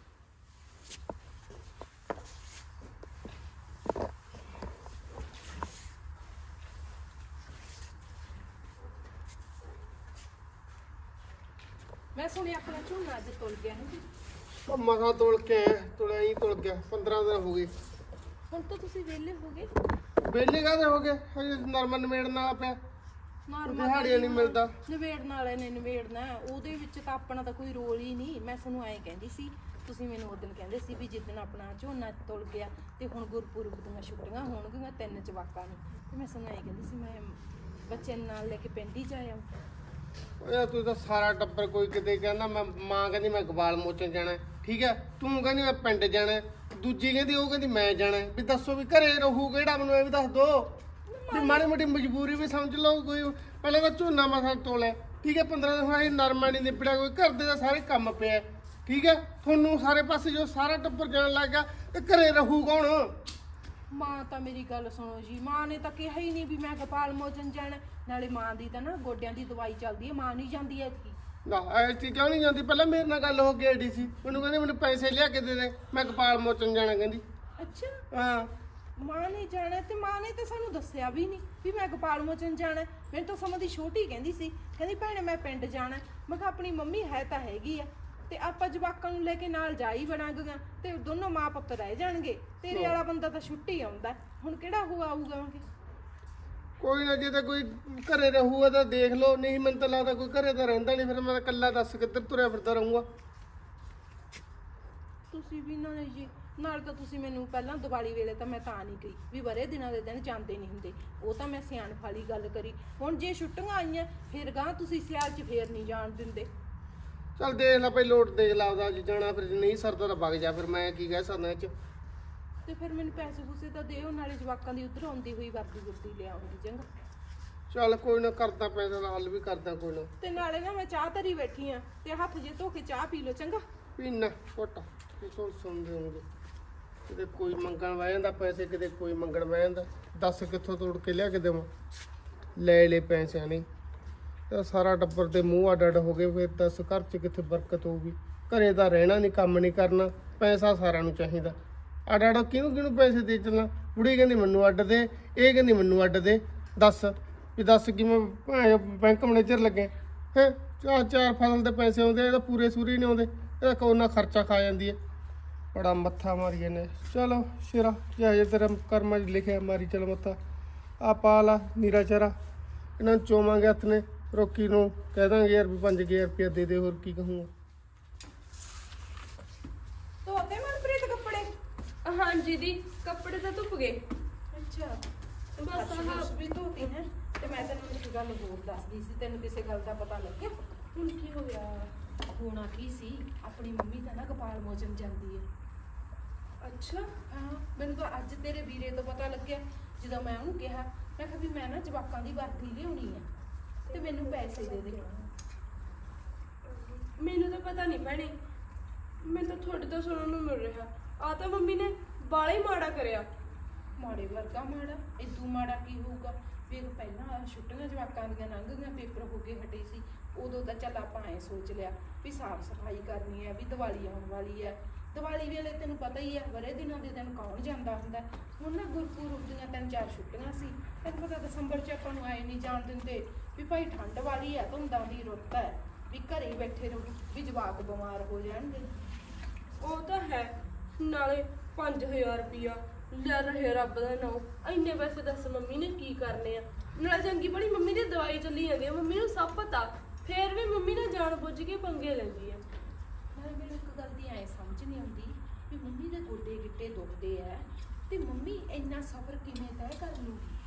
ਮੈਂ ਸੁਣਿਆ ਆਪਣਾ ਝੋਨਾ ਅੱਜ ਤੁਲ ਗਿਆ ਨਾ। ਉਹ ਮਸਾਂ ਤੋਲ ਕੇ ਆਇਆ, ਤੁਲਿਆ ਹੀ ਤੁਲ ਗਿਆ। 15 ਦਿਨ ਹੋ ਗਏ। ਹੁਣ ਤਾਂ ਤੁਸੀਂ ਵਿਹਲੇ ਹੋ ਗਏ। ਵਿਹਲੇ ਕਾਹਦੇ ਹੋ ਗਏ? ਹਜੇ ਨਰਮਾ ਨਿਮੇੜਨ ਵਾਲਾ ਪਿਆ, ਦਿਹਾੜੀਆਂ ਨਹੀਂ ਮਿਲਦਾ। ਨਿਬੇੜਨ ਵਾਲੇ ਨੇ ਨਿਬੇੜਨਾ, ਉਹਦੇ ਵਿੱਚ ਤਾਂ ਆਪਣਾ ਤਾਂ ਕੋਈ ਰੋਲ ਹੀ ਨਹੀਂ। ਮੈਂ ਤੁਹਾਨੂੰ ਐਂ ਕਹਿੰਦੀ ਸੀ, ਤੁਸੀਂ ਮੈਨੂੰ ਉਸ ਦਿਨ ਕਹਿੰਦੇ ਸੀ ਵੀ ਜਿੱਦਣ ਆਪਣਾ ਝੋਨਾ ਤੁਲ ਗਿਆ ਤੇ ਹੁਣ ਗੁਰਪੁਰਬ ਦੀਆਂ ਛੁੱਟੀਆਂ ਹੋਣਗੀਆਂ 3 ਜਵਾਕਾਂ ਨੂੰ, ਤੇ ਮੈਂ ਤੁਹਾਨੂੰ ਐਂ ਕਹਿੰਦੀ ਸੀ ਮੈਂ ਬੱਚਿਆਂ ਨਾਲ ਲੈ ਕੇ ਪਿੰਡ ਹੀ ਜਾ ਆਵਾਂ। ਓਏ ਤੂੰ ਤਾਂ ਸਾਰਾ ਟੱਬਰ ਕੋਈ ਕਿਤੇ ਕਹਿੰਦਾ ਮੈਂ, ਮਾਂ ਕਹਿੰਦੀ ਮੈਂ ਗੋਪਾਲ ਮੋਚਨ ਜਾਣਾ, ਠੀਕ ਹੈ, ਤੂੰ ਕਹਿੰਦੀ ਮੈਂ ਪਿੰਡ ਜਾਣਾ, ਦੂਜੀ ਕਹਿੰਦੀ ਉਹ ਕਹਿੰਦੀ ਮੈਂ ਜਾਣਾ। ਵੀ ਦੱਸੋ ਵੀ ਘਰੇ ਰਹੂ ਕਿਹੜਾ, ਮੈਨੂੰ ਇਹ ਵੀ ਦੱਸ ਦੋ। ਵੀ ਮਾੜੀ ਮੋਟੀ ਮਜਬੂਰੀ ਵੀ ਸਮਝ ਲਓ ਕੋਈ। ਪਹਿਲਾਂ ਤਾਂ ਝੋਨਾ ਮਸਾਂ ਤੋਲਿਆ, ਠੀਕ ਹੈ, 15 ਦਿਨ ਹੋਏ ਨਰਮਾ ਨਹੀਂ ਨਿਬੜਿਆ, ਕੋਈ ਘਰ ਦੇ ਤਾਂ ਸਾਰੇ ਕੰਮ ਪਿਆ, ਠੀਕ ਹੈ। ਤੁਹਾਨੂੰ ਸਾਰੇ ਪਾਸੇ ਜੋ ਸਾਰਾ ਟੱਬਰ ਜਾਣ ਲੱਗ ਗਿਆ ਤੇ ਘਰੇ ਰਹੂ ਕੌਣ? ਮਾਂ ਤਾਂ ਮੇਰੀ ਗੱਲ ਸੁਣੋ ਜੀ, ਮਾਂ ਨੇ ਤਾਂ ਕਿਹਾ ਹੀ ਨਹੀਂ ਵੀ ਮੈਂ ਗੋਪਾਲ ਮੋਚਨ ਜਾਣਾ। ਨਾਲੇ ਮਾਂ ਦੀ ਤਾਂ ਨਾ ਗੋਡਿਆਂ ਦੀ ਦਵਾਈ ਚੱਲਦੀ ਹੈ, ਮਾਂ ਨਹੀਂ ਜਾਂਦੀ ਐਤਕੀ। ਨਾ ਐਸੀ ਕਿਉਂ ਨਹੀਂ ਜਾਂਦੀ? ਪਹਿਲਾਂ ਮੇਰੇ ਨਾਲ ਗੱਲ ਹੋ ਕੇ ਆਈ ਸੀ, ਮੈਨੂੰ ਕਹਿੰਦੀ ਮੈਨੂੰ ਪੈਸੇ ਲਿਆ ਕੇ ਦੇ ਦੇ, ਮੈਂ ਗੋਪਾਲ ਮੋਚਨ ਜਾਣਾ ਕਹਿੰਦੀ। ਅੱਛਾ ਹਾਂ ਮਾਂ ਨੇ ਜਾਣਾ ਤੇ ਮਾਂ ਨੇ ਤਾਂ ਸਾਨੂੰ ਦੱਸਿਆ ਵੀ ਨਹੀਂ ਵੀ ਮੈਂ ਗੋਪਾਲ ਮੋਚਨ ਜਾਣਾ। ਮੈਨੂੰ ਤਾਂ ਸਮਾਂ ਦੀ ਛੋਟੀ ਕਹਿੰਦੀ ਸੀ, ਕਹਿੰਦੀ ਭੈਣੇ ਮੈਂ ਪਿੰਡ ਜਾਣਾ। ਮੈਂ ਕਿਹਾ ਆਪਣੀ ਮੰਮੀ ਹੈ ਤਾਂ ਹੈਗੀ ਆ ਤੇ ਆਪਾਂ ਜਵਾਕਾਂ ਨੂੰ ਲੈ ਕੇ ਨਾਲ ਜਾ ਹੀ ਬਣਾਂਗੀਆਂ ਤੇ ਦੋਨੋਂ ਮਾਂ ਪੁੱਤ ਰਹਿ ਜਾਣਗੇ। ਤੇਰੇ ਵਾਲਾ ਬੰਦਾ ਤਾਂ ਛੁੱਟੀ ਆਉਂਦਾ, ਹੁਣ ਕਿਹੜਾ ਆਊਗਾ। ਕੋਈ ਨਾ, ਜੇ ਤਾਂ ਕੋਈ ਘਰੇ ਰਹੂਗਾ ਤਾਂ ਦੇਖ ਲਓ, ਨਹੀਂ ਮੈਨੂੰ ਤਾਂ ਲੱਗਦਾ ਕੋਈ ਘਰੇ ਤਾਂ ਰਹਿੰਦਾ ਨਹੀਂ, ਫਿਰ ਮੈਂ ਤਾਂ ਇਕੱਲਾ ਦੱਸ ਕਿੱਧਰ ਤੁਰਿਆ ਫਿਰਦਾ ਰਹੂੰਗਾ। ਤੁਸੀਂ ਵੀ ਨਾ ਜੀ ਨਾਲ ਤਾਂ ਤੁਸੀਂ ਮੈਨੂੰ ਪਹਿਲਾਂ ਦੀਵਾਲੀ ਵੇਲੇ ਤਾਂ ਮੈਂ ਤਾਂ ਨਹੀਂ ਗਈ ਵੀ ਬਰੇ ਦਿਨਾਂ ਦੇ ਦਿਨ ਜਾਂਦੇ ਨਹੀਂ ਹੁੰਦੇ, ਉਹ ਤਾਂ ਮੈਂ ਸਿਆਣਪ ਵਾਲੀ ਗੱਲ ਕਰੀ। ਹੁਣ ਜੇ ਛੁੱਟੀਆਂ ਆਈਆਂ ਫਿਰ ਗਾਂ ਤੁਸੀਂ ਸਿਆਲ 'ਚ ਫੇਰ ਨਹੀਂ ਜਾਣ ਦਿੰਦੇ। ਚੱਲ ਦੇਖ ਲੈ ਭਾਈ, ਲੋਟ ਦੇਖ ਲਾ ਉਹਦਾ, ਜੇ ਜਾਣਾ ਫਿਰ ਜੇ ਨਹੀਂ ਸਰਦਾ ਤਾਂ ਵਗ ਜਾ, ਫਿਰ ਮੈਂ ਕੀ ਕਹਿ ਸਕਦਾ ਇਹ 'ਚ। ਤੇ ਫਿਰ ਮੈਨੂੰ ਪੈਸੇ ਪੂਸੇ ਤਾਂ ਦਿਓ, ਨਾਲੇ ਜਵਾਕਾਂ ਦੀ ਉਧਰ ਆਉਂਦੀ ਹੋਈ ਵਰਦੀ ਗੁਰਦੀ ਲਿਆਉਂਗੀ ਚੰਗਾ। ਚੱਲ ਕੋਈ ਨਾ, ਕਰਦਾ ਪੈਸੇ ਦਾ ਹੱਲ ਵੀ ਕਰਦਾ ਕੋਈ ਨਾ। ਤੇ ਨਾਲੇ ਨਾ ਮੈਂ ਚਾਹ ਧਰੀ ਬੈਠੀ ਆ ਤੇ ਹੱਥ ਜੇ ਧੋ ਕੇ ਚਾਹ ਪੀ ਲਓ ਚੰਗਾ। ਪੀਣਾ ਘੋਟਾ ਸੁਣਦੇ ਹੋਣਗੇ, ਕਿਤੇ ਕੋਈ ਮੰਗਣ ਬਹਿ ਜਾਂਦਾ ਪੈਸੇ, ਕਿਤੇ ਕੋਈ ਮੰਗਣ ਬਹਿ ਜਾਂਦਾ। ਦੱਸ ਕਿੱਥੋਂ ਤੋੜ ਕੇ ਲਿਆ ਕੇ ਦੇਵਾਂ, ਲੈ ਪੈਸਿਆਂ ਨੇ ਤਾਂ ਸਾਰਾ ਟੱਬਰ ਦੇ ਮੂੰਹ ਅੱਡ ਅੱਡ ਹੋ ਗਏ। ਫਿਰ ਦੱਸ ਘਰ 'ਚ ਕਿੱਥੇ ਬਰਕਤ ਹੋਊਗੀ। ਘਰੇ ਤਾਂ ਰਹਿਣਾ ਨਹੀਂ, ਕੰਮ ਨਹੀਂ ਕਰਨਾ, ਪੈਸਾ ਸਾਰਿਆਂ ਨੂੰ ਚਾਹੀਦਾ। ਅੱਡ ਅੱਡ ਕਿਹਨੂੰ ਪੈਸੇ ਦੇ ਚੱਲਾਂ। ਬੁੜੀ ਕਹਿੰਦੀ ਮੈਨੂੰ ਅੱਡ ਦੇ, ਇਹ ਕਹਿੰਦੀ ਮੈਨੂੰ ਅੱਡ ਦੇ। ਦੱਸ ਕਿ ਮੈਂ ਬੈਂਕ ਮੈਨੇਜਰ ਲੱਗੇ ਹੈ। ਚਾਰ ਫਸਲ ਦੇ ਪੈਸੇ ਆਉਂਦੇ, ਇਹ ਤਾਂ ਪੂਰੇ ਸੂਰੀ ਨਹੀਂ ਆਉਂਦੇ, ਇਹਦਾ ਕੋਨਾ ਖਰਚਾ ਖਾ ਜਾਂਦੀ ਹੈ। ਬੜਾ ਮੱਥਾ ਮਾਰੀ ਜਾਂਦੇ। ਚਲੋ ਸ਼ੇਰਾ ਜੇ ਤੇਰਾ ਕਰਮਾਂ 'ਚ ਲਿਖਿਆ ਮਾਰੀ ਚਲ ਮੱਥਾ। ਆ ਪਾ ਲਾ ਨੀਰਾ ਚਾਰਾ, ਇਹਨਾਂ ਨੂੰ ਚੋਵਾਂਗੇ ਹੱਥ ਨੇ। ਰੋਕੀ ਨੂੰ ਕਹਿ ਦਾਂਗੇ ਯਾਰ ਵੀ 5000 ਰੁਪਇਆ ਦੇ ਦੇ, ਹੋਰ ਕੀ ਕਹੂੰਗਾ। ਧੋਤੇ ਮਨਪ੍ਰੀਤ ਕੱਪੜੇ? ਹਾਂਜੀ ਦੀ, ਕੱਪੜੇ ਤਾਂ ਧੁੱਪ ਗਏ। ਅੱਛਾ ਬਸ ਆਹ ਵੀ ਧੋਤੀ ਹੈ। ਤੇ ਮੈਂ ਤੈਨੂੰ ਇੱਕ ਗੱਲ ਹੋਰ ਦੱਸਦੀ ਸੀ, ਤੈਨੂੰ ਕਿਸੇ ਗੱਲ ਦਾ ਪਤਾ ਲੱਗਿਆ? ਹੁਣ ਕੀ ਹੋ ਗਿਆ? ਹੋਣਾ ਕੀ ਸੀ, ਆਪਣੀ ਮੰਮੀ ਤਾਂ ਨਾ ਗੋਪਾਲ ਮੋਚਨ ਜਾਂਦੀ ਹੈ। ਅੱਛਾ ਹਾਂ ਮੈਨੂੰ ਤਾਂ ਅੱਜ ਤੇਰੇ ਵੀਰੇ ਤੋਂ ਪਤਾ ਲੱਗਿਆ। ਜਦੋਂ ਮੈਂ ਉਹਨੂੰ ਕਿਹਾ, ਮੈਂ ਕਿਹਾ ਵੀ ਮੈਂ ਨਾ ਜਵਾਕਾਂ ਦੀ ਵਰਦੀ ਲਿਆਉਣੀ ਆ ਤੇ ਮੈਨੂੰ ਪੈਸੇ ਦੇ ਦੇ। ਮੈਨੂੰ ਤਾਂ ਪਤਾ ਨਹੀਂ ਭੈਣੇ, ਮੈਨੂੰ ਤਾਂ ਤੁਹਾਡੇ ਤੋਂ ਸੁਣਨ ਨੂੰ ਮਿਲ ਰਿਹਾ ਆ ਤਾਂ ਮੰਮੀ ਨੇ ਬਾਲਾ ਹੀ ਮਾੜਾ ਕਰਿਆ। ਮਾੜੇ ਵਰਗਾ ਮਾੜਾ, ਇਦੂ ਮਾੜਾ ਕੀ ਹੋਊਗਾ। ਵੇਖ ਪਹਿਲਾਂ ਛੁੱਟੀਆਂ ਜਵਾਕਾਂ ਦੀਆਂ ਲੰਘ ਗਈਆਂ, ਪੇਪਰ ਹੋ ਕੇ ਹਟੇ ਸੀ, ਉਦੋਂ ਤਾਂ ਚੱਲ ਆਪਾਂ ਐ ਸੋਚ ਲਿਆ ਵੀ ਸਾਫ਼ ਸਫਾਈ ਕਰਨੀ ਹੈ, ਵੀ ਦੀਵਾਲੀ ਆਉਣ ਵਾਲੀ ਹੈ। ਦੀਵਾਲੀ ਵੇਲੇ ਤੈਨੂੰ ਪਤਾ ਹੀ ਹੈ ਬੜੇ ਦਿਨਾਂ ਦੇ ਦਿਨ ਕੌਣ ਜਾਂਦਾ ਹੁੰਦਾ। ਹੁਣ ਨਾ ਗੁਰਪੁਰਬ ਦੀਆਂ 3-4 ਛੁੱਟੀਆਂ ਸੀ, ਤੈਨੂੰ ਪਤਾ ਦਸੰਬਰ 'ਚ ਆਪਾਂ ਨੂੰ ਆਏ ਨਹੀਂ ਜਾਣ ਦਿੰਦੇ ਵੀ ਭਾਈ ਠੰਡ ਵਾਲੀ ਹੈ, ਧੁੰਦਾਂ ਦੀ ਰੁੱਤ ਹੈ, ਵੀ ਘਰੇ ਬੈਠੇ ਰਹੋ, ਵੀ ਜਵਾਕ ਬਿਮਾਰ ਹੋ ਜਾਣਗੇ। ਉਹ ਤਾਂ ਹੈ, ਨਾਲੇ 5000 ਰੁਪਇਆ ਲੈ ਰਹੇ ਰੱਬ ਦਾ ਨਾਮ। ਇੰਨੇ ਪੈਸੇ ਦੱਸ ਮੰਮੀ ਨੇ ਕੀ ਕਰਨੇ ਆ? ਨਾਲੇ ਚੰਗੀ ਬੜੀ ਮੰਮੀ ਦੀ ਦਵਾਈ ਚੱਲੀ ਜਾਂਦੀ ਆ, ਮੰਮੀ ਨੂੰ ਸਭ ਪਤਾ, ਫੇਰ ਵੀ ਮੰਮੀ ਨੇ ਜਾਣ ਬੁੱਝ ਕੇ ਪੰਗੇ ਲੈਂਦੀ ਆ। ਨਾਲੇ ਮੈਨੂੰ ਇੱਕ ਗੱਲ ਦੀ ਐ ਸਮਝ ਨਹੀਂ ਆਉਂਦੀ ਵੀ ਮੰਮੀ ਦੇ ਗੋਡੇ ਗਿੱਟੇ ਦੁਖਦੇ ਆ ਤੇ ਮੰਮੀ ਇੰਨਾ ਸਬਰ ਕਿਵੇਂ ਤੈਅ ਕਰ ਲੂਗੀ?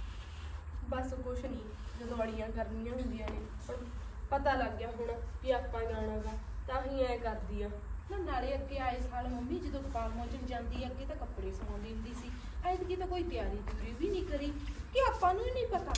ਬਸ ਕੁਛ ਨਹੀਂ, ਜਦੋਂ ਅੜੀਆਂ ਕਰਨੀਆਂ ਹੁੰਦੀਆਂ ਨੇ, ਹੁਣ ਪਤਾ ਲੱਗ ਗਿਆ ਹੁਣ ਵੀ ਆਪਾਂ ਜਾਣਾਗਾ ਤਾਂ ਹੀ ਐ ਕਰਦੀ ਆ। ਨਾ ਨਾਲੇ ਅੱਗੇ ਆਏ ਸਾਲ ਮੰਮੀ ਜਦੋਂ ਗੋਪਾਲ ਮੋਚਨ ਜਾਂਦੀ ਅੱਗੇ ਤਾਂ ਕੱਪੜੇ ਸਵਾਉਂਦੀ ਹੁੰਦੀ ਸੀ, ਐਤਕੀ ਤਾਂ ਕੋਈ ਤਿਆਰੀ ਤਿਉਰੀ ਵੀ ਨਹੀਂ ਕਰੀ ਕਿ ਆਪਾਂ ਨੂੰ ਹੀ ਨਹੀਂ ਪਤਾ।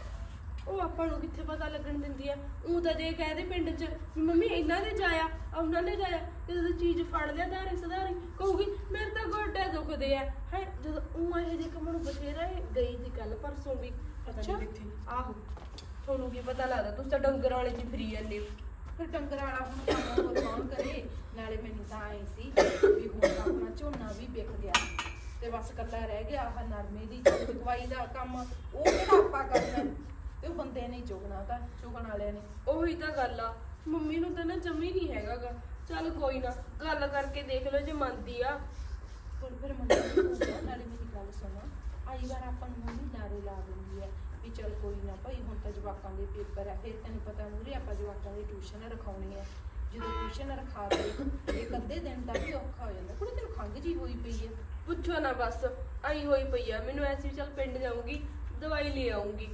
ਉਹ ਆਪਾਂ ਨੂੰ ਕਿੱਥੇ ਪਤਾ ਲੱਗਣ ਦਿੰਦੀ ਆ। ਉਹ ਤਾਂ ਜੇ ਕਹਦੇ ਪਿੰਡ 'ਚ ਵੀ ਮੰਮੀ ਇਹਨਾਂ ਦੇ ਜਾਇਆ, ਉਹਨਾਂ ਨੇ ਜਾਇਆ, ਜਦੋਂ ਚੀਜ਼ ਫੜ ਲਿਆ ਧਾਰੇ ਸਧਾਰੀ ਕਹੂਗੀ ਮੇਰੇ ਤਾਂ ਗੋਡੇ ਦੁਖਦੇ ਆ ਹੈ। ਜਦੋਂ ਉਹ ਇਹੋ ਜਿਹੇ ਕੰਮ ਨੂੰ ਬਥੇਰਾ ਗਈ ਸੀ ਕੱਲ ਪਰਸੋਂ ਵੀ, ਪਤਾ ਅੱਛਾ। ਨਹੀਂ ਕਿੱਥੇ। ਆਹੋ ਤੁਹਾਨੂੰ ਕੀ ਪਤਾ ਲੱਗਦਾ, ਤੁਸੀਂ ਤਾਂ ਡੰਗਰਾਂ ਵਾਲੇ 'ਚ ਫਰੀ ਜਾਂਦੇ ਹੋ। ਫਿਰ ਡੰਗਰ ਵਾਲਾ ਹੁਣ ਕੰਮ ਹੋਰ ਕੌਣ ਕਰੇ? ਨਾਲੇ ਮੈਨੂੰ ਤਾਂ ਆਏ ਸੀ ਵੀ ਹੁਣ ਤਾਂ ਆਪਣਾ ਝੋਨਾ ਵੀ ਵਿਕ ਗਿਆ ਤੇ ਬਸ ਕੱਲਾ ਰਹਿ ਗਿਆ ਆਹ ਨਰਮੇ ਦੀ ਦਵਾਈ ਦਾ ਕੰਮ, ਉਹ ਕਿਹੜਾ ਆਪਾਂ ਕਰਨਾ ਤੇ ਉਹ ਬੰਦੇ ਨੇ ਚੁਗਣਾ, ਤਾਂ ਚੁਗਣ ਵਾਲਿਆਂ ਨੇ। ਉਹੀ ਤਾਂ ਗੱਲ ਆ, ਮੰਮੀ ਨੂੰ ਤਾਂ ਨਾ ਜਮੀ ਨਹੀਂ ਹੈਗਾਗਾ। ਚੱਲ ਕੋਈ ਨਾ, ਗੱਲ ਕਰਕੇ ਦੇਖ ਲਓ ਜੇ ਮੰਨਦੀ ਆ। ਹੁਣ ਫਿਰ ਮੰਮੀ ਨੂੰ ਨਾਲੇ ਮੇਰੀ ਗੱਲ ਸੁਣੋ, ਆਈ ਵਾਰ ਆਪਾਂ ਨੂੰ ਮੰਮੀ ਨਾਰੇ ਲਾ ਦਿੰਦੀ ਹੈ ਵੀ ਚੱਲ ਕੋਈ ਨਾ ਭਾਈ ਹੁਣ ਤਾਂ ਜਵਾਕਾਂ ਦੇ ਪੇਪਰ ਹੈ, ਫਿਰ ਤੈਨੂੰ ਪਤਾ ਮੂਹਰੇ ਆਪਾਂ ਜਵਾਕਾਂ ਦੀ ਟਿਊਸ਼ਨ ਰਖਾਉਣੀ ਹੈ। ਜਦੋਂ ਟਿਊਸ਼ਨ ਰਖਾ ਕੇ ਇੱਕ ਅੱਧੇ ਦਿਨ ਦਾ ਵੀ ਔਖਾ ਹੋ ਜਾਂਦਾ। ਕੁੜੀ ਤੈਨੂੰ ਖੰਘ ਜੀ ਹੋਈ ਪਈ ਹੈ। ਪੁੱਛੋ ਨਾ, ਬਸ ਆਈ ਹੋਈ ਪਈ ਆ ਮੈਨੂੰ। ਐਸੀ ਚੱਲ ਪਿੰਡ ਜਾਊਂਗੀ, ਦਵਾਈ ਲੈ ਆਉਂਗੀ।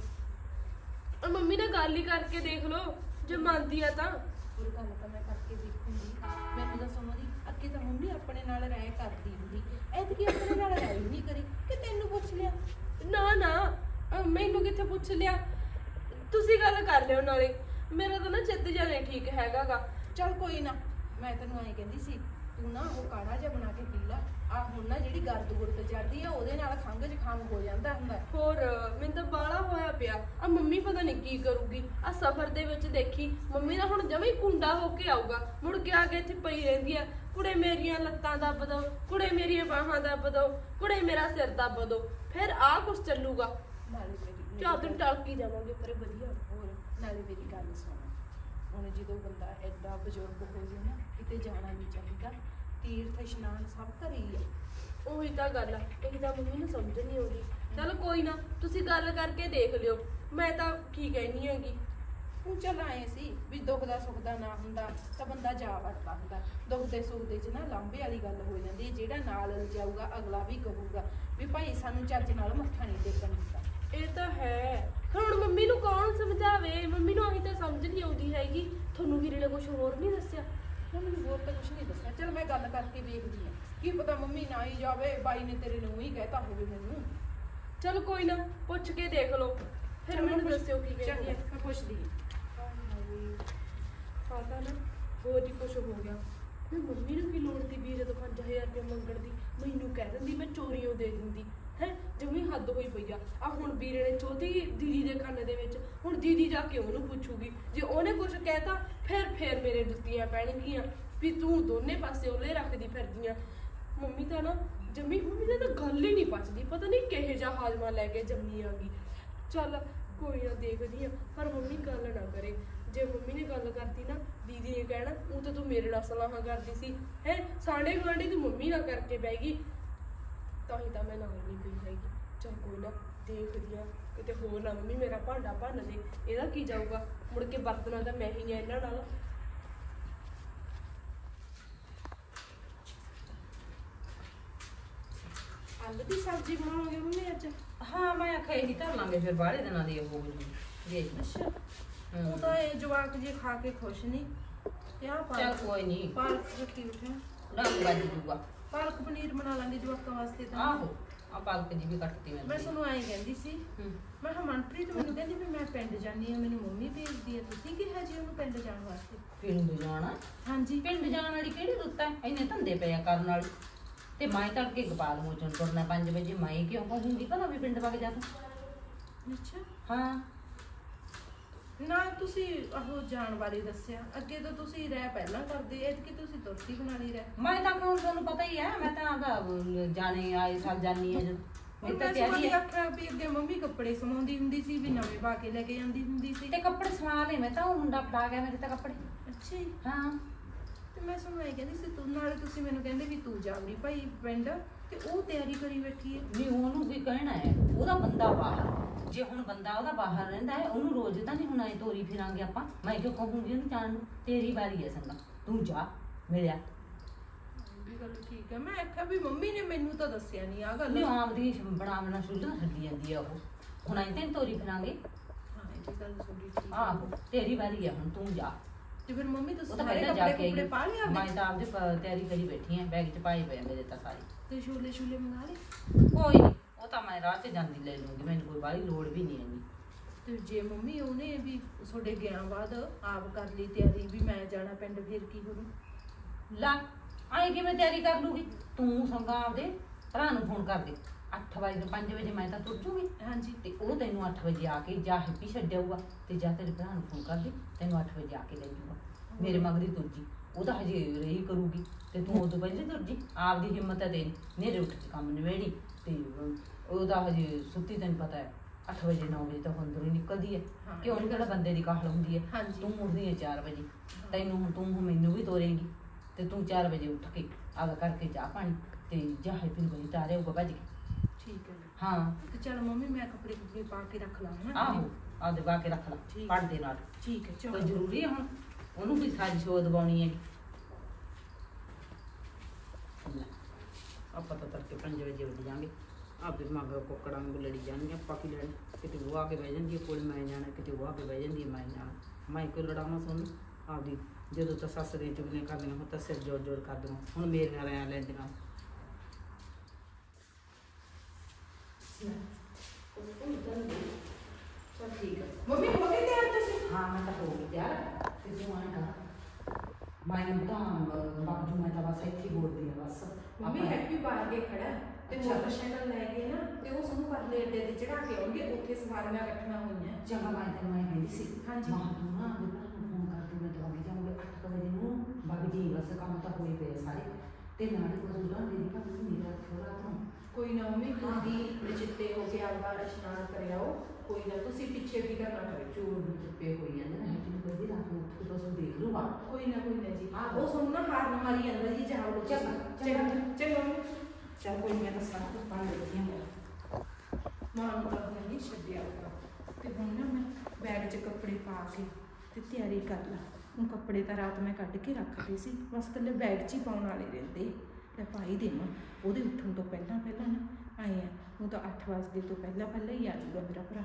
ਔਰ ਮੰਮੀ ਨਾਲ ਗੱਲ ਹੀ ਕਰਕੇ ਦੇਖ ਲਓ ਜੇ ਮੰਨਦੀ ਆ ਤਾਂ। ਹੋਰ ਗੱਲ ਤਾਂ ਮੈਂ ਕਰਕੇ ਦੇਖੂੰਗੀ। ਮੈਨੂੰ ਤਾਂ ਸਮਝਦੀ ਅੱਗੇ ਤਾਂ ਮੰਮੀ ਆਪਣੇ ਨਾਲ ਰਹਿ ਕਰਦੀ ਹੁੰਦੀ, ਐਤਕੀ ਆਪਣੇ ਨਾਲ ਰਹਿ ਨਹੀਂ ਕਰੀ ਕਿ ਤੈਨੂੰ ਪੁੱਛ ਲਿਆ। ਨਾ ਮੈਨੂੰ ਕਿੱਥੇ ਪੁੱਛ ਲਿਆ, ਤੁਸੀਂ ਗੱਲ ਕਰ ਲਿਓ। ਨਾਲੇ ਮੇਰਾ ਤਾਂ ਨਾ ਚਿੱਤ ਜਿਹਾ ਨਹੀਂ ਠੀਕ ਹੈਗਾਗਾ। ਚੱਲ ਕੋਈ ਨਾ, ਮੈਂ ਤੈਨੂੰ ਐਂ ਕਹਿੰਦੀ ਸੀ ਤੂੰ ਨਾ ਉਹ ਕਾੜਾ ਜਿਹਾ ਬਣਾ ਕੇ ਪੀ ਲਾ। ਆ ਹੁਣ ਨਾ ਜਿਹੜੀ ਗਰਦ ਗੁਰਦ ਚੜਦੀ ਆ ਉਹਦੇ ਨਾਲ ਖੰਘ ਜ਼ੁਕਾਮ ਹੋ ਜਾਂਦਾ ਹੁੰਦਾ। ਹੋਰ ਮੈਨੂੰ ਤਾਂ ਬਾਲਾ ਹੋਇਆ ਪਿਆ ਆ। ਮੰਮੀ ਪਤਾ ਨਹੀਂ ਕੀ ਕਰੂਗੀ ਆ ਸਫ਼ਰ ਦੇ ਵਿੱਚ। ਦੇਖੀ ਮੰਮੀ ਦਾ ਹੁਣ ਜਮੇ ਕੁੰਡਾ ਹੋ ਕੇ ਆਊਗਾ, ਮੁੜ ਕੇ ਆ ਕੇ ਇੱਥੇ ਪਈ ਰਹਿੰਦੀ ਆ। ਕੁੜੇ ਮੇਰੀਆਂ ਲੱਤਾਂ ਦੱਬ ਦੋ, ਕੁੜੇ ਮੇਰੀਆਂ ਬਾਹਾਂ ਦੱਬ ਦੋ, ਕੁੜੇ ਮੇਰਾ ਸਿਰ ਦੱਬ ਦੋ, ਫਿਰ ਆਹ ਕੁਛ ਚੱਲੂਗਾ। ਨਾਲੇ ਮੇਰੀ ਚਾਰ ਦਿਨ ਟਲਕੀ ਜਾਵਾਂਗੇ ਪਰ ਵਧੀਆ। ਹੋਰ ਨਾਲੇ ਮੇਰੀ ਗੱਲ ਸੁਣ, ਹੁਣ ਜਦੋਂ ਬੰਦਾ ਐਡਾ ਬਜ਼ੁਰਗ ਹੋ ਜਾਏ ਨਾ, ਕਿਤੇ ਜਾਣਾ ਨਹੀਂ ਚਾਹੀਦਾ। ਤੀਰਥ ਇਸ਼ਨਾਨ ਸਭ ਘਰੇ ਹੀ ਆ। ਉਹੀ ਤਾਂ ਗੱਲ ਆ, ਇਹ ਤਾਂ ਮੰਮੀ ਨੂੰ ਸਮਝ ਨਹੀਂ ਆਉਂਦੀ। ਚਲ ਕੋਈ ਨਾ, ਤੁਸੀਂ ਗੱਲ ਕਰਕੇ ਦੇਖ ਲਿਓ, ਮੈਂ ਤਾਂ ਕੀ ਕਹਿਨੀ ਹੈਗੀ। ਹੁਣ ਚੱਲ ਆਏ ਸੀ ਵੀ ਦੁੱਖ ਦਾ ਸੁੱਖ ਦਾ ਨਾ ਹੁੰਦਾ ਤਾਂ ਬੰਦਾ ਜਾ ਵੜਦਾ ਹੁੰਦਾ। ਦੁੱਖ ਦੇ ਸੁੱਖ ਦੇ 'ਚ ਨਾ ਲਾਂਭੇ ਵਾਲੀ ਗੱਲ ਹੋ ਜਾਂਦੀ ਹੈ। ਜਿਹੜਾ ਨਾਲ ਜਾਊਗਾ ਅਗਲਾ ਵੀ ਕਹੂਗਾ ਵੀ ਭਾਈ ਸਾਨੂੰ ਚੱਜ ਨਾਲ ਮੱਥਾ ਨਹੀਂ ਟੇਕਣ ਦਿੱਤਾ। ਇਹ ਤਾਂ ਹੈ। ਹੁਣ ਮੰਮੀ ਨੂੰ ਕੌਣ ਸਮਝਾਵੇ? ਮੰਮੀ ਨੂੰ ਆਹੀ ਤਾਂ ਸਮਝ ਨਹੀਂ ਆਉਂਦੀ ਹੈਗੀ। ਤੁਹਾਨੂੰ ਵੀਰੇ ਨੇ ਕੁਝ ਹੋਰ ਨਹੀਂ ਦੱਸਿਆ? ਮੈਨੂੰ ਹੋਰ ਤਾਂ ਕੁਝ ਨਹੀਂ ਦੱਸਿਆ। ਚਲ ਮੈਂ ਗੱਲ ਕਰਕੇ ਵੇਖਦੀ ਹਾਂ, ਕੀ ਪਤਾ ਮੰਮੀ ਨਾ ਹੀ ਜਾਵੇ, ਬਾਈ ਨੇ ਤੇਰੇ ਨੂੰ ਹੀ ਕਹਿਤਾ ਹੋਵੇ ਮੈਨੂੰ। ਚਲ ਕੋਈ ਨਾ, ਪੁੱਛ ਕੇ ਦੇਖ ਲਓ, ਫਿਰ ਮੈਨੂੰ ਦੱਸਿਓ ਕੀ ਕਹਿੰਦੀ ਹੈ। ਮੈਂ ਪੁੱਛਦੀ ਹਾਂ। ਪਤਾ ਨਾ ਹੋਰ ਹੀ ਕੁਝ ਹੋ ਗਿਆ। ਮੈਂ ਮੰਮੀ ਨੂੰ ਕੀ ਲੋੜ ਦੀ ਵੀਰੇ ਤੋਂ 5000 ਰੁਪਏ ਮੰਗਣ ਦੀ? ਮੈਨੂੰ ਕਹਿ ਦਿੰਦੀ ਮੈਂ ਚੋਰੀਓ ਦੇ ਦਿੰਦੀ ਹੈ। ਜਮੀ ਹੱਦ ਹੋਈ ਪਈ ਆ। ਹੁਣ ਵੀਰੇ ਨੇ ਚੋਤੀ ਦੀਦੀ ਦੇ ਕੰਨ ਦੇ ਵਿੱਚ, ਹੁਣ ਦੀਦੀ ਜਾ ਕੇ ਉਹਨੂੰ ਪੁੱਛੂਗੀ। ਜੇ ਉਹਨੇ ਕੁਝ ਕਹਿਤਾ ਫਿਰ ਮੇਰੇ ਜੁੱਤੀਆਂ ਪੈਣਗੀਆਂ ਵੀ ਤੂੰ ਦੋਨੇ ਪਾਸੇ ਉਹਲੇ ਰੱਖਦੀ ਫਿਰਦੀਆਂ। ਮੰਮੀ ਤਾਂ ਨਾ ਜਮੀ, ਮੰਮੀ ਨੇ ਤਾਂ ਗੱਲ ਹੀ ਨਹੀਂ ਪਚਦੀ। ਪਤਾ ਨਹੀਂ ਕਿਹੋ ਜਿਹਾ ਹਾਜ਼ਮਾ ਲੈ ਕੇ ਜੰਮੀ ਆ ਗਈ। ਚੱਲ ਕੋਈ ਨਾ, ਦੇਖਦੀ ਆ, ਪਰ ਮੰਮੀ ਗੱਲ ਨਾ ਕਰੇ। ਜੇ ਮੰਮੀ ਨੇ ਗੱਲ ਕਰਤੀ ਨਾ, ਦੀਦੀ ਨੇ ਕਹਿਣਾ ਉਹ ਤਾਂ ਤੂੰ ਮੇਰੇ ਨਾਲ ਸਲਾਹਾਂ ਕਰਦੀ ਸੀ ਹੈ, ਸਾਡੇ ਗੁਆਂਢੀ ਤੂੰ ਮੰਮੀ ਨਾਲ ਕਰਕੇ ਬਹਿ ਗਈ। ਤਾਂ ਹੀ ਤਾਂ ਮੈਂ ਨਾਲ ਨਹੀਂ ਪਈ ਹੈਗੀ। ਚੱਲ ਕੋਈ ਨਾ, ਦੇਖਦੀ ਆ, ਕਿਤੇ ਹੋਰ ਨਾ ਮੰਮੀ ਮੇਰਾ ਭਾਂਡਾ ਭੰਨ ਦੇ। ਇਹਦਾ ਕੀ ਜਾਊਗਾ, ਮੁੜ ਕੇ ਬਰਤਨਾਂ ਤਾਂ ਮੈਂ ਹੀ ਆ ਇਹਨਾਂ ਨਾਲ। ਆਲੂ ਦੀ ਸਬਜ਼ੀ ਬਣਾਓਗੇ ਮੰਮੀ ਅੱਜ? ਹਾਂ ਮੈਂ ਆਖਿਆ ਇਹੀ ਧਰ ਲਾਂਗੇ, ਫਿਰ ਬਾਹਲੇ ਦਿਨਾਂ ਦੀ ਉਹ ਦੇਖ। ਅੱਛਾ, ਉਹ ਤਾਂ ਇਹ ਜਵਾਕ ਜੇ ਖਾ ਕੇ ਖੁਸ਼ ਨਹੀਂ। ਤੇ ਆ ਚੱਲ ਕੋਈ ਨਹੀਂ, ਪਾਲਕ ਰੱਖੀ ਬੈਠੇ, ਰੰਗ ਵੱਜ ਜੂਗਾ। ਪਾਲਕ ਪਨੀਰ ਬਣਾ ਲਾਂਗੇ ਜਵਾਕਾਂ ਵਾਸਤੇ ਤਾਂ। ਆਹੋ, ਆ ਪਾਲਕ ਜੀ ਵੀ ਕੱਟਤੀ ਮੈਂ ਤੁਹਾਨੂੰ ਐਂ ਕਹਿੰਦੀ ਸੀ, ਹੂੰ। ਮੈਂ ਕਿਹਾ ਮਨਪ੍ਰੀਤ ਮੈਨੂੰ ਕਹਿੰਦੀ ਵੀ ਮੈਂ ਪਿੰਡ ਜਾਂਦੀ ਹਾਂ, ਮੈਨੂੰ ਮੰਮੀ ਭੇਜਦੀ ਆ। ਤੁਸੀਂ ਕਿਹਾ ਜੀ ਉਹਨੂੰ ਪਿੰਡ ਜਾਣ ਵਾਸਤੇ? ਪਿੰਡ ਜਾਣਾ? ਹਾਂਜੀ। ਪਿੰਡ ਜਾਣ ਵਾਲੀ ਕਿਹੜੀ ਰੁੱਤ ਹੈ? ਇੰਨੇ ਧੰਦੇ ਪਿਆ ਕਰਨ ਵਾਲੀ। ਤੇ ਮੈਂ ਤੜਕੇ ਗੋਪਾਲ ਮੋਚਨ ਤੁਰਨਾ 5 ਵਜੇ। ਮੈਂ ਕਿਉਂ ਕਹੂੰਗੀ ਭਲਾ ਵੀ ਪਿੰਡ ਵਗ ਜਾ ਤੂੰ? ਅੱਛਾ, ਹਾਂ ਨਾ ਤੁਸੀਂ ਉਹ ਜਾਣ ਬਾਰੇ ਦੱਸਿਆ। ਅੱਗੇ ਤਾਂ ਤੁਸੀਂ ਰਹਿ ਪਹਿਲਾਂ ਕਰਦੇ, ਐਤਕੀ ਤੁਸੀਂ ਤੁਰਤੀ ਬਣਾ ਲਈ ਰਹਿ। ਮੈਂ ਤਾਂ ਕਹੂੰ, ਤੁਹਾਨੂੰ ਪਤਾ ਹੀ ਹੈ, ਮੈਂ ਤਾਂ ਆਪਦਾ ਜਾਣੇ ਆਏ ਸਾਲ ਜਾਨੀ ਆ ਜਦੋਂ। ਹੁਣ ਮੈਂ ਸਮਾਂ ਆਖਿਆ ਵੀ ਅੱਗੇ ਮੰਮੀ ਕੱਪੜੇ ਸਮਾਉਂਦੀ ਹੁੰਦੀ ਸੀ, ਵੀ ਨਵੇਂ ਪਾ ਕੇ ਲੈ ਕੇ ਜਾਂਦੀ ਹੁੰਦੀ ਸੀ। ਤੇ ਕੱਪੜੇ ਸਵਾ ਲਏ ਮੈਂ ਤਾਂ, ਉਹ ਮੁੰਡਾ ਫੜਾ ਗਿਆ ਮੇਰੇ ਤਾਂ ਕੱਪੜੇ। ਅੱਛਾ ਜੀ। ਹਾਂ ਤੇ ਮੈਂ ਸੁਣਾਈ ਕਹਿੰਦੀ ਸੀ ਤੂੰ, ਨਾਲੇ ਤੁਸੀਂ ਮੈਨੂੰ ਕਹਿੰਦੇ ਵੀ ਤੂੰ ਜਾਵੜੀ ਭਾਈ ਪਿੰਡ, ਤੇ ਉਹ ਤਿਆਰੀ ਕਰੀ ਬੈਠੀ ਹੈ। ਨਹੀਂ, ਉਹਨੂੰ ਕੀ ਕਹਿਣਾ ਹੈ, ਉਹਦਾ ਬੰਦਾ ਬਾਹਰ। ਜੇ ਹੁਣ ਬੰਦਾ ਉਹਦਾ ਬਾਹਰ ਰਹਿੰਦਾ ਹੈ, ਉਹਨੂੰ ਰੋਜ਼ ਤਾਂ ਨਹੀਂ ਹੁਣ ਐ ਤੋਰੀ ਫਿਰਾਂਗੇ ਆਪਾਂ। ਮੈਂ ਕਿਉਂ ਕਹੂੰਗੀ ਉਹਨੂੰ ਜਾਣ ਨੂੰ? ਤੇਰੀ ਵਾਰੀ ਹੈ ਸੰਗਾ, ਤੂੰ ਜਾ ਮਿਲਿਆ। ਵੀ ਗੱਲ ਠੀਕ ਹੈ। ਮੈਂ ਆਖਿਆ ਵੀ ਮੰਮੀ ਨੇ ਮੈਨੂੰ ਤਾਂ ਦੱਸਿਆ ਨਹੀਂ ਆ ਗੱਲ। ਨਹੀਂ, ਆਪਦੀ ਬਣਾਵਣਾ ਸ਼ੁਰੂ ਨਾ ਛੱਡੀ ਜਾਂਦੀ ਆ ਉਹ। ਹੁਣ ਐਂ ਤੇ ਤੋਰੀ ਫਿਰਾਂਗੇ। ਹਾਂ, ਇਹ ਵੀ ਗੱਲ ਤੁਹਾਡੀ ਠੀਕ ਹੈ। ਆਹੋ, ਤੇਰੀ ਵਾਰੀ ਹੈ ਹੁਣ, ਤੂੰ ਜਾ। ਤੇ ਫਿਰ ਮੰਮੀ ਤੁਸੀਂ ਉਹ ਤਾਂ ਸਾਰੇ ਪਹਿਲਾਂ ਜਾ ਕੱਪੜੇ ਕੇ ਕੁਪੜੇ ਪਾ ਲਿਆ? ਮੈਂ ਤਾਂ ਆਪਦੀ ਤਿਆਰੀ ਕਰੀ ਬੈਠੀ ਆ, ਬੈਗ 'ਚ ਪਾਏ ਪਏ ਮੇਰੇ ਤਾਂ ਸਾਰੇ। ਤੇ ਛੋਲੇ ਛੋਲੇ ਮੰਗਾ ਲਏ? ਕੋਈ ਨੀ, ਉਹ ਤਾਂ ਮੈਂ ਰਾਹ 'ਚ ਜਾਂਦੀ ਲੈ ਲੂੰਗੀ, ਮੈਨੂੰ ਕੋਈ ਬਾਹਲੀ ਲੋੜ ਵੀ ਨਹੀਂ ਇੰਨੀ। ਤੇ ਜੇ ਮੰਮੀ ਉਹਨੇ ਵੀ ਤੁਹਾਡੇ ਗਿਆ ਬਾਅਦ ਆਪ ਕਰ ਲਈ ਤਿਆਰੀ ਵੀ ਮੈਂ ਜਾਣਾ ਪਿੰਡ, ਫਿਰ ਕੀ ਕਰੂ? ਲਾ, ਆਏ ਕਿਵੇਂ ਤਿਆਰੀ ਕਰ ਲੂਗੀ? ਤੂੰ ਸੰਗਾ ਆਪਦੇ ਭਰਾ ਨੂੰ ਫੋਨ ਕਰ ਦੇ। 8 ਵਜੇ ਤੋਂ 5 ਵਜੇ ਮੈਂ ਤਾਂ ਤੁਰ ਜੂਗੀ। ਹਾਂਜੀ। ਤੇ ਉਹ ਤੈਨੂੰ 8 ਵਜੇ ਆ ਕੇ ਜਾਂ ਹੈਪੀ ਛੱਡਿਆਊਗਾ, ਤੇ ਜਾਂ ਤੇਰੇ ਭਰਾ ਨੂੰ ਫੋਨ ਕਰ ਦੇ, ਤੈਨੂੰ 8 ਵਜੇ ਆ ਕੇ ਲੈ ਜਾਊਗਾ। ਮੇਰੇ ਮਗਰੀ ਤੁਰ ਜੀ, ਉਹ ਤਾਂ ਹਜੇ ਰਹੀ ਕਰੂਗੀ, ਤੇ ਤੂੰ ਉਦੋਂ ਪਹਿਲੇ ਤੁਰ ਜੀ। ਆਪਦੀ ਹਿੰਮਤ ਹੈ ਤੇਰੀ, ਨੇਰੇ ਉੱਠ ਕੇ ਕੰਮ ਨਿਬੇੜੀ। ਤੇ ਉਹਦਾ ਹਜੇ ਸੁੱਤੀ, ਤੈਨੂੰ ਪਤਾ ਹੈ 8 ਵਜੇ 9 ਵਜੇ ਤੱਕ ਅੰਦਰੋਂ ਹੀ ਨਿਕਲਦੀ ਹੈ। ਕਿ ਉਹਨੂੰ ਕਿਹੜਾ ਬੰਦੇ ਦੀ ਕਾਹਲ ਹੁੰਦੀ ਹੈ। ਤੂੰ ਉੱਠਦੀ ਹੈ 4 ਵਜੇ, ਤੈਨੂੰ ਹੁਣ ਤੂੰ ਮੈਨੂੰ ਵੀ ਤੋਰੇਂਗੀ। ਤੇ ਤੂੰ 4 ਵਜੇ ਉੱਠ ਕੇ ਆਪਦਾ ਕਰਕੇ ਚਾਹ ਪਾਣੀ, ਤੇ ਜਾਂ ਹੈਪੀ ਨੂੰ ਕੋਈ ਤਾਰੇ ਹੋਊਗਾ ਭੱਜ ਕੇ। ਠੀਕ ਹੈ। ਹਾਂ ਤੇ ਚਲ ਮੰਮੀ ਮੈਂ ਕੱਪੜੇ ਕੁਪੜੇ ਪਾ ਕੇ ਰੱਖ ਲਾਂ ਨਾ। ਆਹੋ, ਆਪਦੇ ਪਾ ਕੇ ਰੱਖ ਲਾ ਪੜ੍ਹਦੇ ਨਾਲ। ਠੀਕ ਹੈ, ਕੋਈ ਚਲੋ। ਜ਼ਰੂਰੀ ਹੈ ਹੁਣ ਉਹਨੂੰ ਵੀ ਸਾਰੀ ਸੋਧ ਦਵਾਉਣੀ ਹੈ। ਆਪਾਂ ਤਾਂ ਤੜਕੇ 5 ਵਜੇ ਉੱਠ ਜਾਵਾਂਗੇ, ਆਪਦੇ ਮਗਰ ਕੁੱਕੜਾਂ ਨੂੰ ਲੜੀ ਜਾਣਗੇ। ਆਪਾਂ ਕੀ ਲੈਣ? ਕਿਤੇ ਉਹ ਆ ਕੇ ਬਹਿ ਜਾਂਦੀ ਹੈ ਕੋਲ ਮੈਂ ਜਾਣਾ, ਕਿਤੇ ਉਹ ਆ ਕੇ ਬਹਿ ਜਾਂਦੀ ਹੈ ਮੈਂ ਜਾਣਾ। ਮੈਂ ਕਿਉਂ ਲੜਾਵਾਂ ਤੁਹਾਨੂੰ? ਆਪਦੀ ਜਦੋਂ ਤਾਂ ਸੱਸ ਦੀਆਂ ਚੁਗਲੀਆਂ ਕਰਦੀਆਂ, ਹੁਣ ਤਾਂ ਸਿਰ ਜੋੜ ਜੋੜ ਕਰਦੀਆਂ, ਹੁਣ ਮੇਰੇ ਨਾਲ ਐਂ ਲੈਂਦੀਆਂ। ਚਲ ਠੀਕ ਹੈ। ਮੰਮੀ ਹੋ ਗਏ ਤਿਆਰ ਤੁਸੀਂ? ਹਾਂ ਮੈਂ ਤਾਂ ਹੋ ਗਈ ਤਿਆਰ। ਤੇ ਤੂੰ ਆਏਂ ਕਰ, ਮੈਂ ਤਾਂ ਬਾਜੂ ਮੈਂ ਤਾਂ ਬਸ ਇੱਥੇ ਬੋਲਦੀ ਆ ਬਸ। ਮੰਮੀ ਹੈਪੀ ਬਾਹਰ ਕੇ ਖੜਾ ਹੈ, ਤੇ ਮੋਟਰਸਾਈਕਲ ਲੈ ਕੇ ਨਾ, ਤੇ ਉਹ ਸਾਨੂੰ ਪਰਲੇ ਅੱਡੇ ਤੇ ਚੜਾ ਕੇ ਆਉਣਗੇ। ਉੱਥੇ ਸਵਾਰੀਆਂ ਰੱਖਣਾ ਹੋਈਆਂ। ਚੰਗਾ, ਮੈਂ ਤੈਨੂੰ ਐਂ ਕਹਿੰਦੀ ਸੀ, ਹਾਂਜੀ। ਮਾਂ ਤੂੰ ਨਾ ਆਪਣੇ ਭਰਾ ਨੂੰ ਫੋਨ ਕਰ ਦੇ, ਮੈਂ ਤਾਂ ਵਗ ਜਾਊਂਗੀ 8 ਵਜੇ ਨੂੰ। ਵਗ ਜੀ ਬਸ, ਕੰਮ ਤਾਂ ਹੋਈ ਪਏ ਸਾਰੇ। ਤੇ ਨਾਲੇ ਬਜ਼ੁਰਗਾਂ ਦੇ ਭਾਵੇਂ ਮੇਰਾ ਥੋੜਾ ਤੋਂ ਕੋਈ ਨਾ ਮੰਮੀ ਤੁਸੀਂ ਨਿਚਿੱਤੇ ਹੋ ਕੇ ਆਪਦਾ ਇਸ਼ਨਾਨ ਕਰਿਆਓ, ਕੋਈ ਨਾ ਤੁਸੀਂ ਪਿੱਛੇ ਫਿਕਰ ਨਾ ਕਰਿਓ। ਚੋਰ ਨੂੰ ਚੁੱਪੇ ਹੋਈ ਜਾਂਦੇ ਨਾ ਹੈਟੀ ਨੂੰ ਕਹਿੰਦੀ ਰਾਤ ਨੂੰ ਉੱਠ ਕੇ ਤੁਸੀਂ ਦੇਖ ਲਓ ਆ ਕੋਈ ਨਾ ਜੀ ਆਹੋ। ਉਹ ਤੁਹਾਨੂੰ ਨਾ ਹਾਰਨ ਮਾਰੀ ਜਾਂਦਾ ਜੀ, ਜਾਓ ਚੰਗਾ, ਚੰਗਾ ਚੰਗਾ। ਚੰਗਾ ਮੰਮੀ। ਚੱਲ ਕੋਈ ਮੈਂ ਤਾਂ ਸਾਰਾ ਕੁਝ ਪਾ ਲੈਂਦੀ ਹਾਂ। ਮਾਂ ਨੂੰ ਤਾਂ ਨਹੀਂ ਛੱਡਿਆ ਹੋਊਗਾ। ਤੇ ਹੁਣ ਨਾ ਮੈਂ ਬੈਗ 'ਚ ਕੱਪੜੇ ਪਾ ਕੇ ਤੇ ਤਿਆਰੀ ਕਰ ਲਾ। ਹੁਣ ਕੱਪੜੇ ਤਾਂ ਰਾਤ ਮੈਂ ਕੱਢ ਕੇ ਰੱਖਦੇ ਸੀ, ਬਸ ਇਕੱਲੇ ਬੈਗ 'ਚ ਹੀ ਪਾਉਣ ਵਾਲੇ ਰਹਿੰਦੇ। ਲੈ ਪਾਈ ਦੇਵਾਂ, ਉਹਦੇ ਉੱਠਣ ਤੋਂ ਪਹਿਲਾਂ ਪਹਿਲਾਂ ਨਾ ਆਏ ਆ, ਉਹ ਤਾਂ 8 ਵਜੇ ਤੋਂ ਪਹਿਲਾਂ ਪਹਿਲਾਂ ਹੀ ਆ ਜਾਊਗਾ ਮੇਰਾ ਭਰਾ।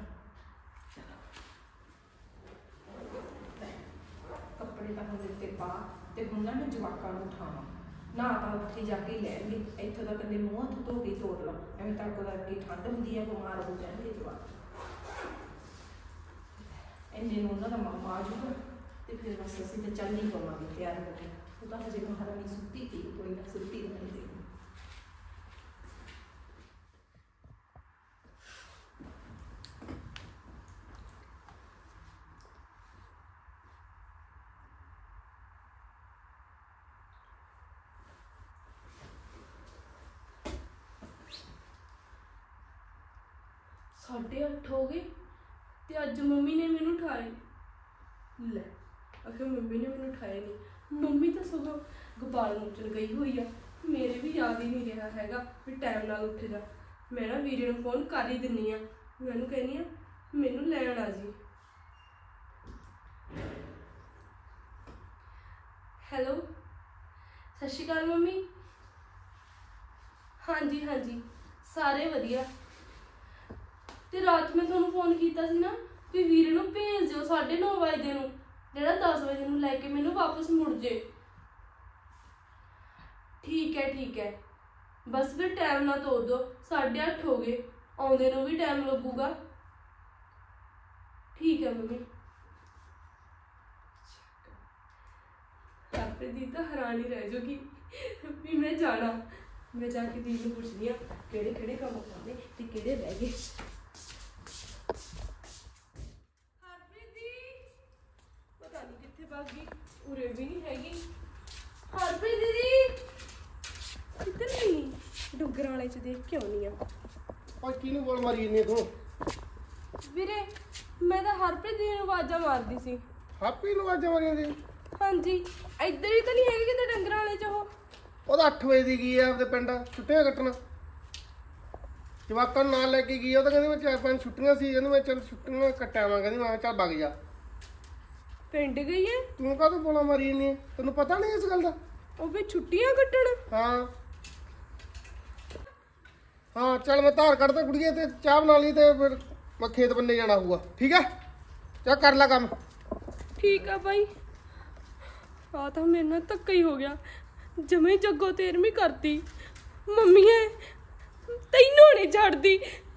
ਕੱਪੜੇ ਤਾਂ ਹੁਣ ਦਿੱਤੇ ਪਾ ਤੇ ਹੁਣ ਨਾ ਮੈਂ ਜਵਾਕਾਂ ਨੂੰ ਉਠਾਵਾਂ। ਨਾ ਤਾਂ ਉੱਥੇ ਜਾ ਕੇ ਲੈਣਗੇ, ਇੱਥੋਂ ਦਾ ਇਕੱਲੇ ਮੂੰਹ ਹੱਥ ਧੋ ਕੇ ਤੋੜ ਲਾ, ਐਵੇਂ ਤੱਕ ਉਹਦਾ ਅੱਗੇ ਠੰਡ ਹੁੰਦੀ ਹੈ, ਬਿਮਾਰ ਹੋ ਜਾਣਗੇ ਜਵਾਕ। ਇੰਨੇ ਨੂੰ ਉਹਨਾਂ ਦਾ ਮਾਮਾ ਆ ਜਾਊਗਾ ਤੇ ਫਿਰ ਬਸ ਅਸੀਂ ਤਾਂ ਚੱਲ ਹੀ ਪਵਾਂਗੇ ਤਿਆਰ ਹੋ ਕੇ। ਉਹ ਤਾਂ ਹਜੇ ਮਹਾਰਾਣੀ ਸੁੱਤੀ ਸੀ, ਕੋਈ ਨਾ ਸੁੱਤੀ ਰਹਿਣ ਦੇ। साढ़े 8 हो गए ते अज मम्मी ने मैनू उठाए। ले आखिर मम्मी ने मैनू उठाया नहीं। मम्मी तो सगों गोपाल नोचन गई हुई आ, मेरे भी याद ही नहीं रहा हैगा भी टाइम नाल उठ जा। मैं ना वीरे नूं फोन कर ही दिन्नी आ, मैनू कहनी आ मैनू लैण आ जी। हैलो सत श्री अकाल मम्मी। हाँ जी हाँ जी सारे वधिया। ते रात मैं तुहानूं फोन कीता सी ना भी वीरे नूं भेज दिओ 9:30 बजे नूं, जेड़ा 10 बजे नूं लैके मैनूं वापस मुड़ जे। ठीक है बस फिर टाइम ना तोड़ दो, 8:30 हो गए, आउंदे नूं भी टाइम लगूगा। ठीक है मम्मी। हरप्रीत दी तो हैरान ही रह जाऊगी भी मैं जाना। मैं जाके दी नूं पुछदी आ किहड़े किहड़े काम करने ते किहड़े रह गए। पता नहीं कित्थे भाग गई, उरे भी नहीं हैगी। हरप्रीत दीदी किधर गई? डुगर वाले च देख के आउनी आ। ਓਏ ਕਿਹਨੂੰ ਬੋਲ ਮਾਰੀ ਇੰਨੀ ਤੂੰ? ਵੀਰੇ मैं तो हरप्रीत दी नूं आवाज़ां मारदी सी। ਹਾਪੀ ਨੂੰ ਆਵਾਜ਼ਾਂ ਮਾਰੀਆਂ ਦੀ? हाँ जी इधर ही तो नहीं हैगी किते डंगर वाले च वो। ਉਹਦਾ 8 ਵਜੇ ਦੀ ਗਈ ਆ ਆਪਦੇ ਪਿੰਡ ਛੁੱਟੀਆਂ ਕੱਟਣ। ਜਵਾਕਾਂ ਨੂੰ ਨਾਲ ਲੈ ਕੇ ਗਈ, ਉਹ ਤਾਂ ਕਹਿੰਦੀ ਮੈਂ 4-5 ਛੁੱਟੀਆਂ ਸੀ, ਕਹਿੰਦੀ ਮੈਂ ਚੱਲ ਛੁੱਟੀਆਂ ਕੱਟਾਵਾਂ, ਕਹਿੰਦੀ ਮੈਂ ਚੱਲ ਵਗ ਜਾ। पिंड गई है ਤੂੰ ਕਾਹਤੋਂ ਬੋਲਾ ਮਾਰੀ ਇੰਨੀ? ਤੈਨੂੰ ਪਤਾ ਨਹੀਂ ਇਸ ਗੱਲ ਦਾ? वो भी छुट्टियां कट्टण। ਹਾਂ ਚੱਲ ਮੈਂ ਧਾਰ ਕੱਢਦਾ ਕੁੜੀਏ ਤੇ ਚਾਹ ਬਣਾ ਲਈ ਤੇ ਫਿਰ ਮੈਂ ਖੇਤ ਬੰਨੇ ਜਾਣਾ ਹੋਊਗਾ, ਠੀਕ ਹੈ? ਚੱਲ ਕਰ ਲੈ ਕੰਮ। ठीक है भाई। आ तो मेरे नाल धक्का ही हो गया, जमे जग्गो 13वीं करती। मम्मी है तैनू नहीं छड्डदी।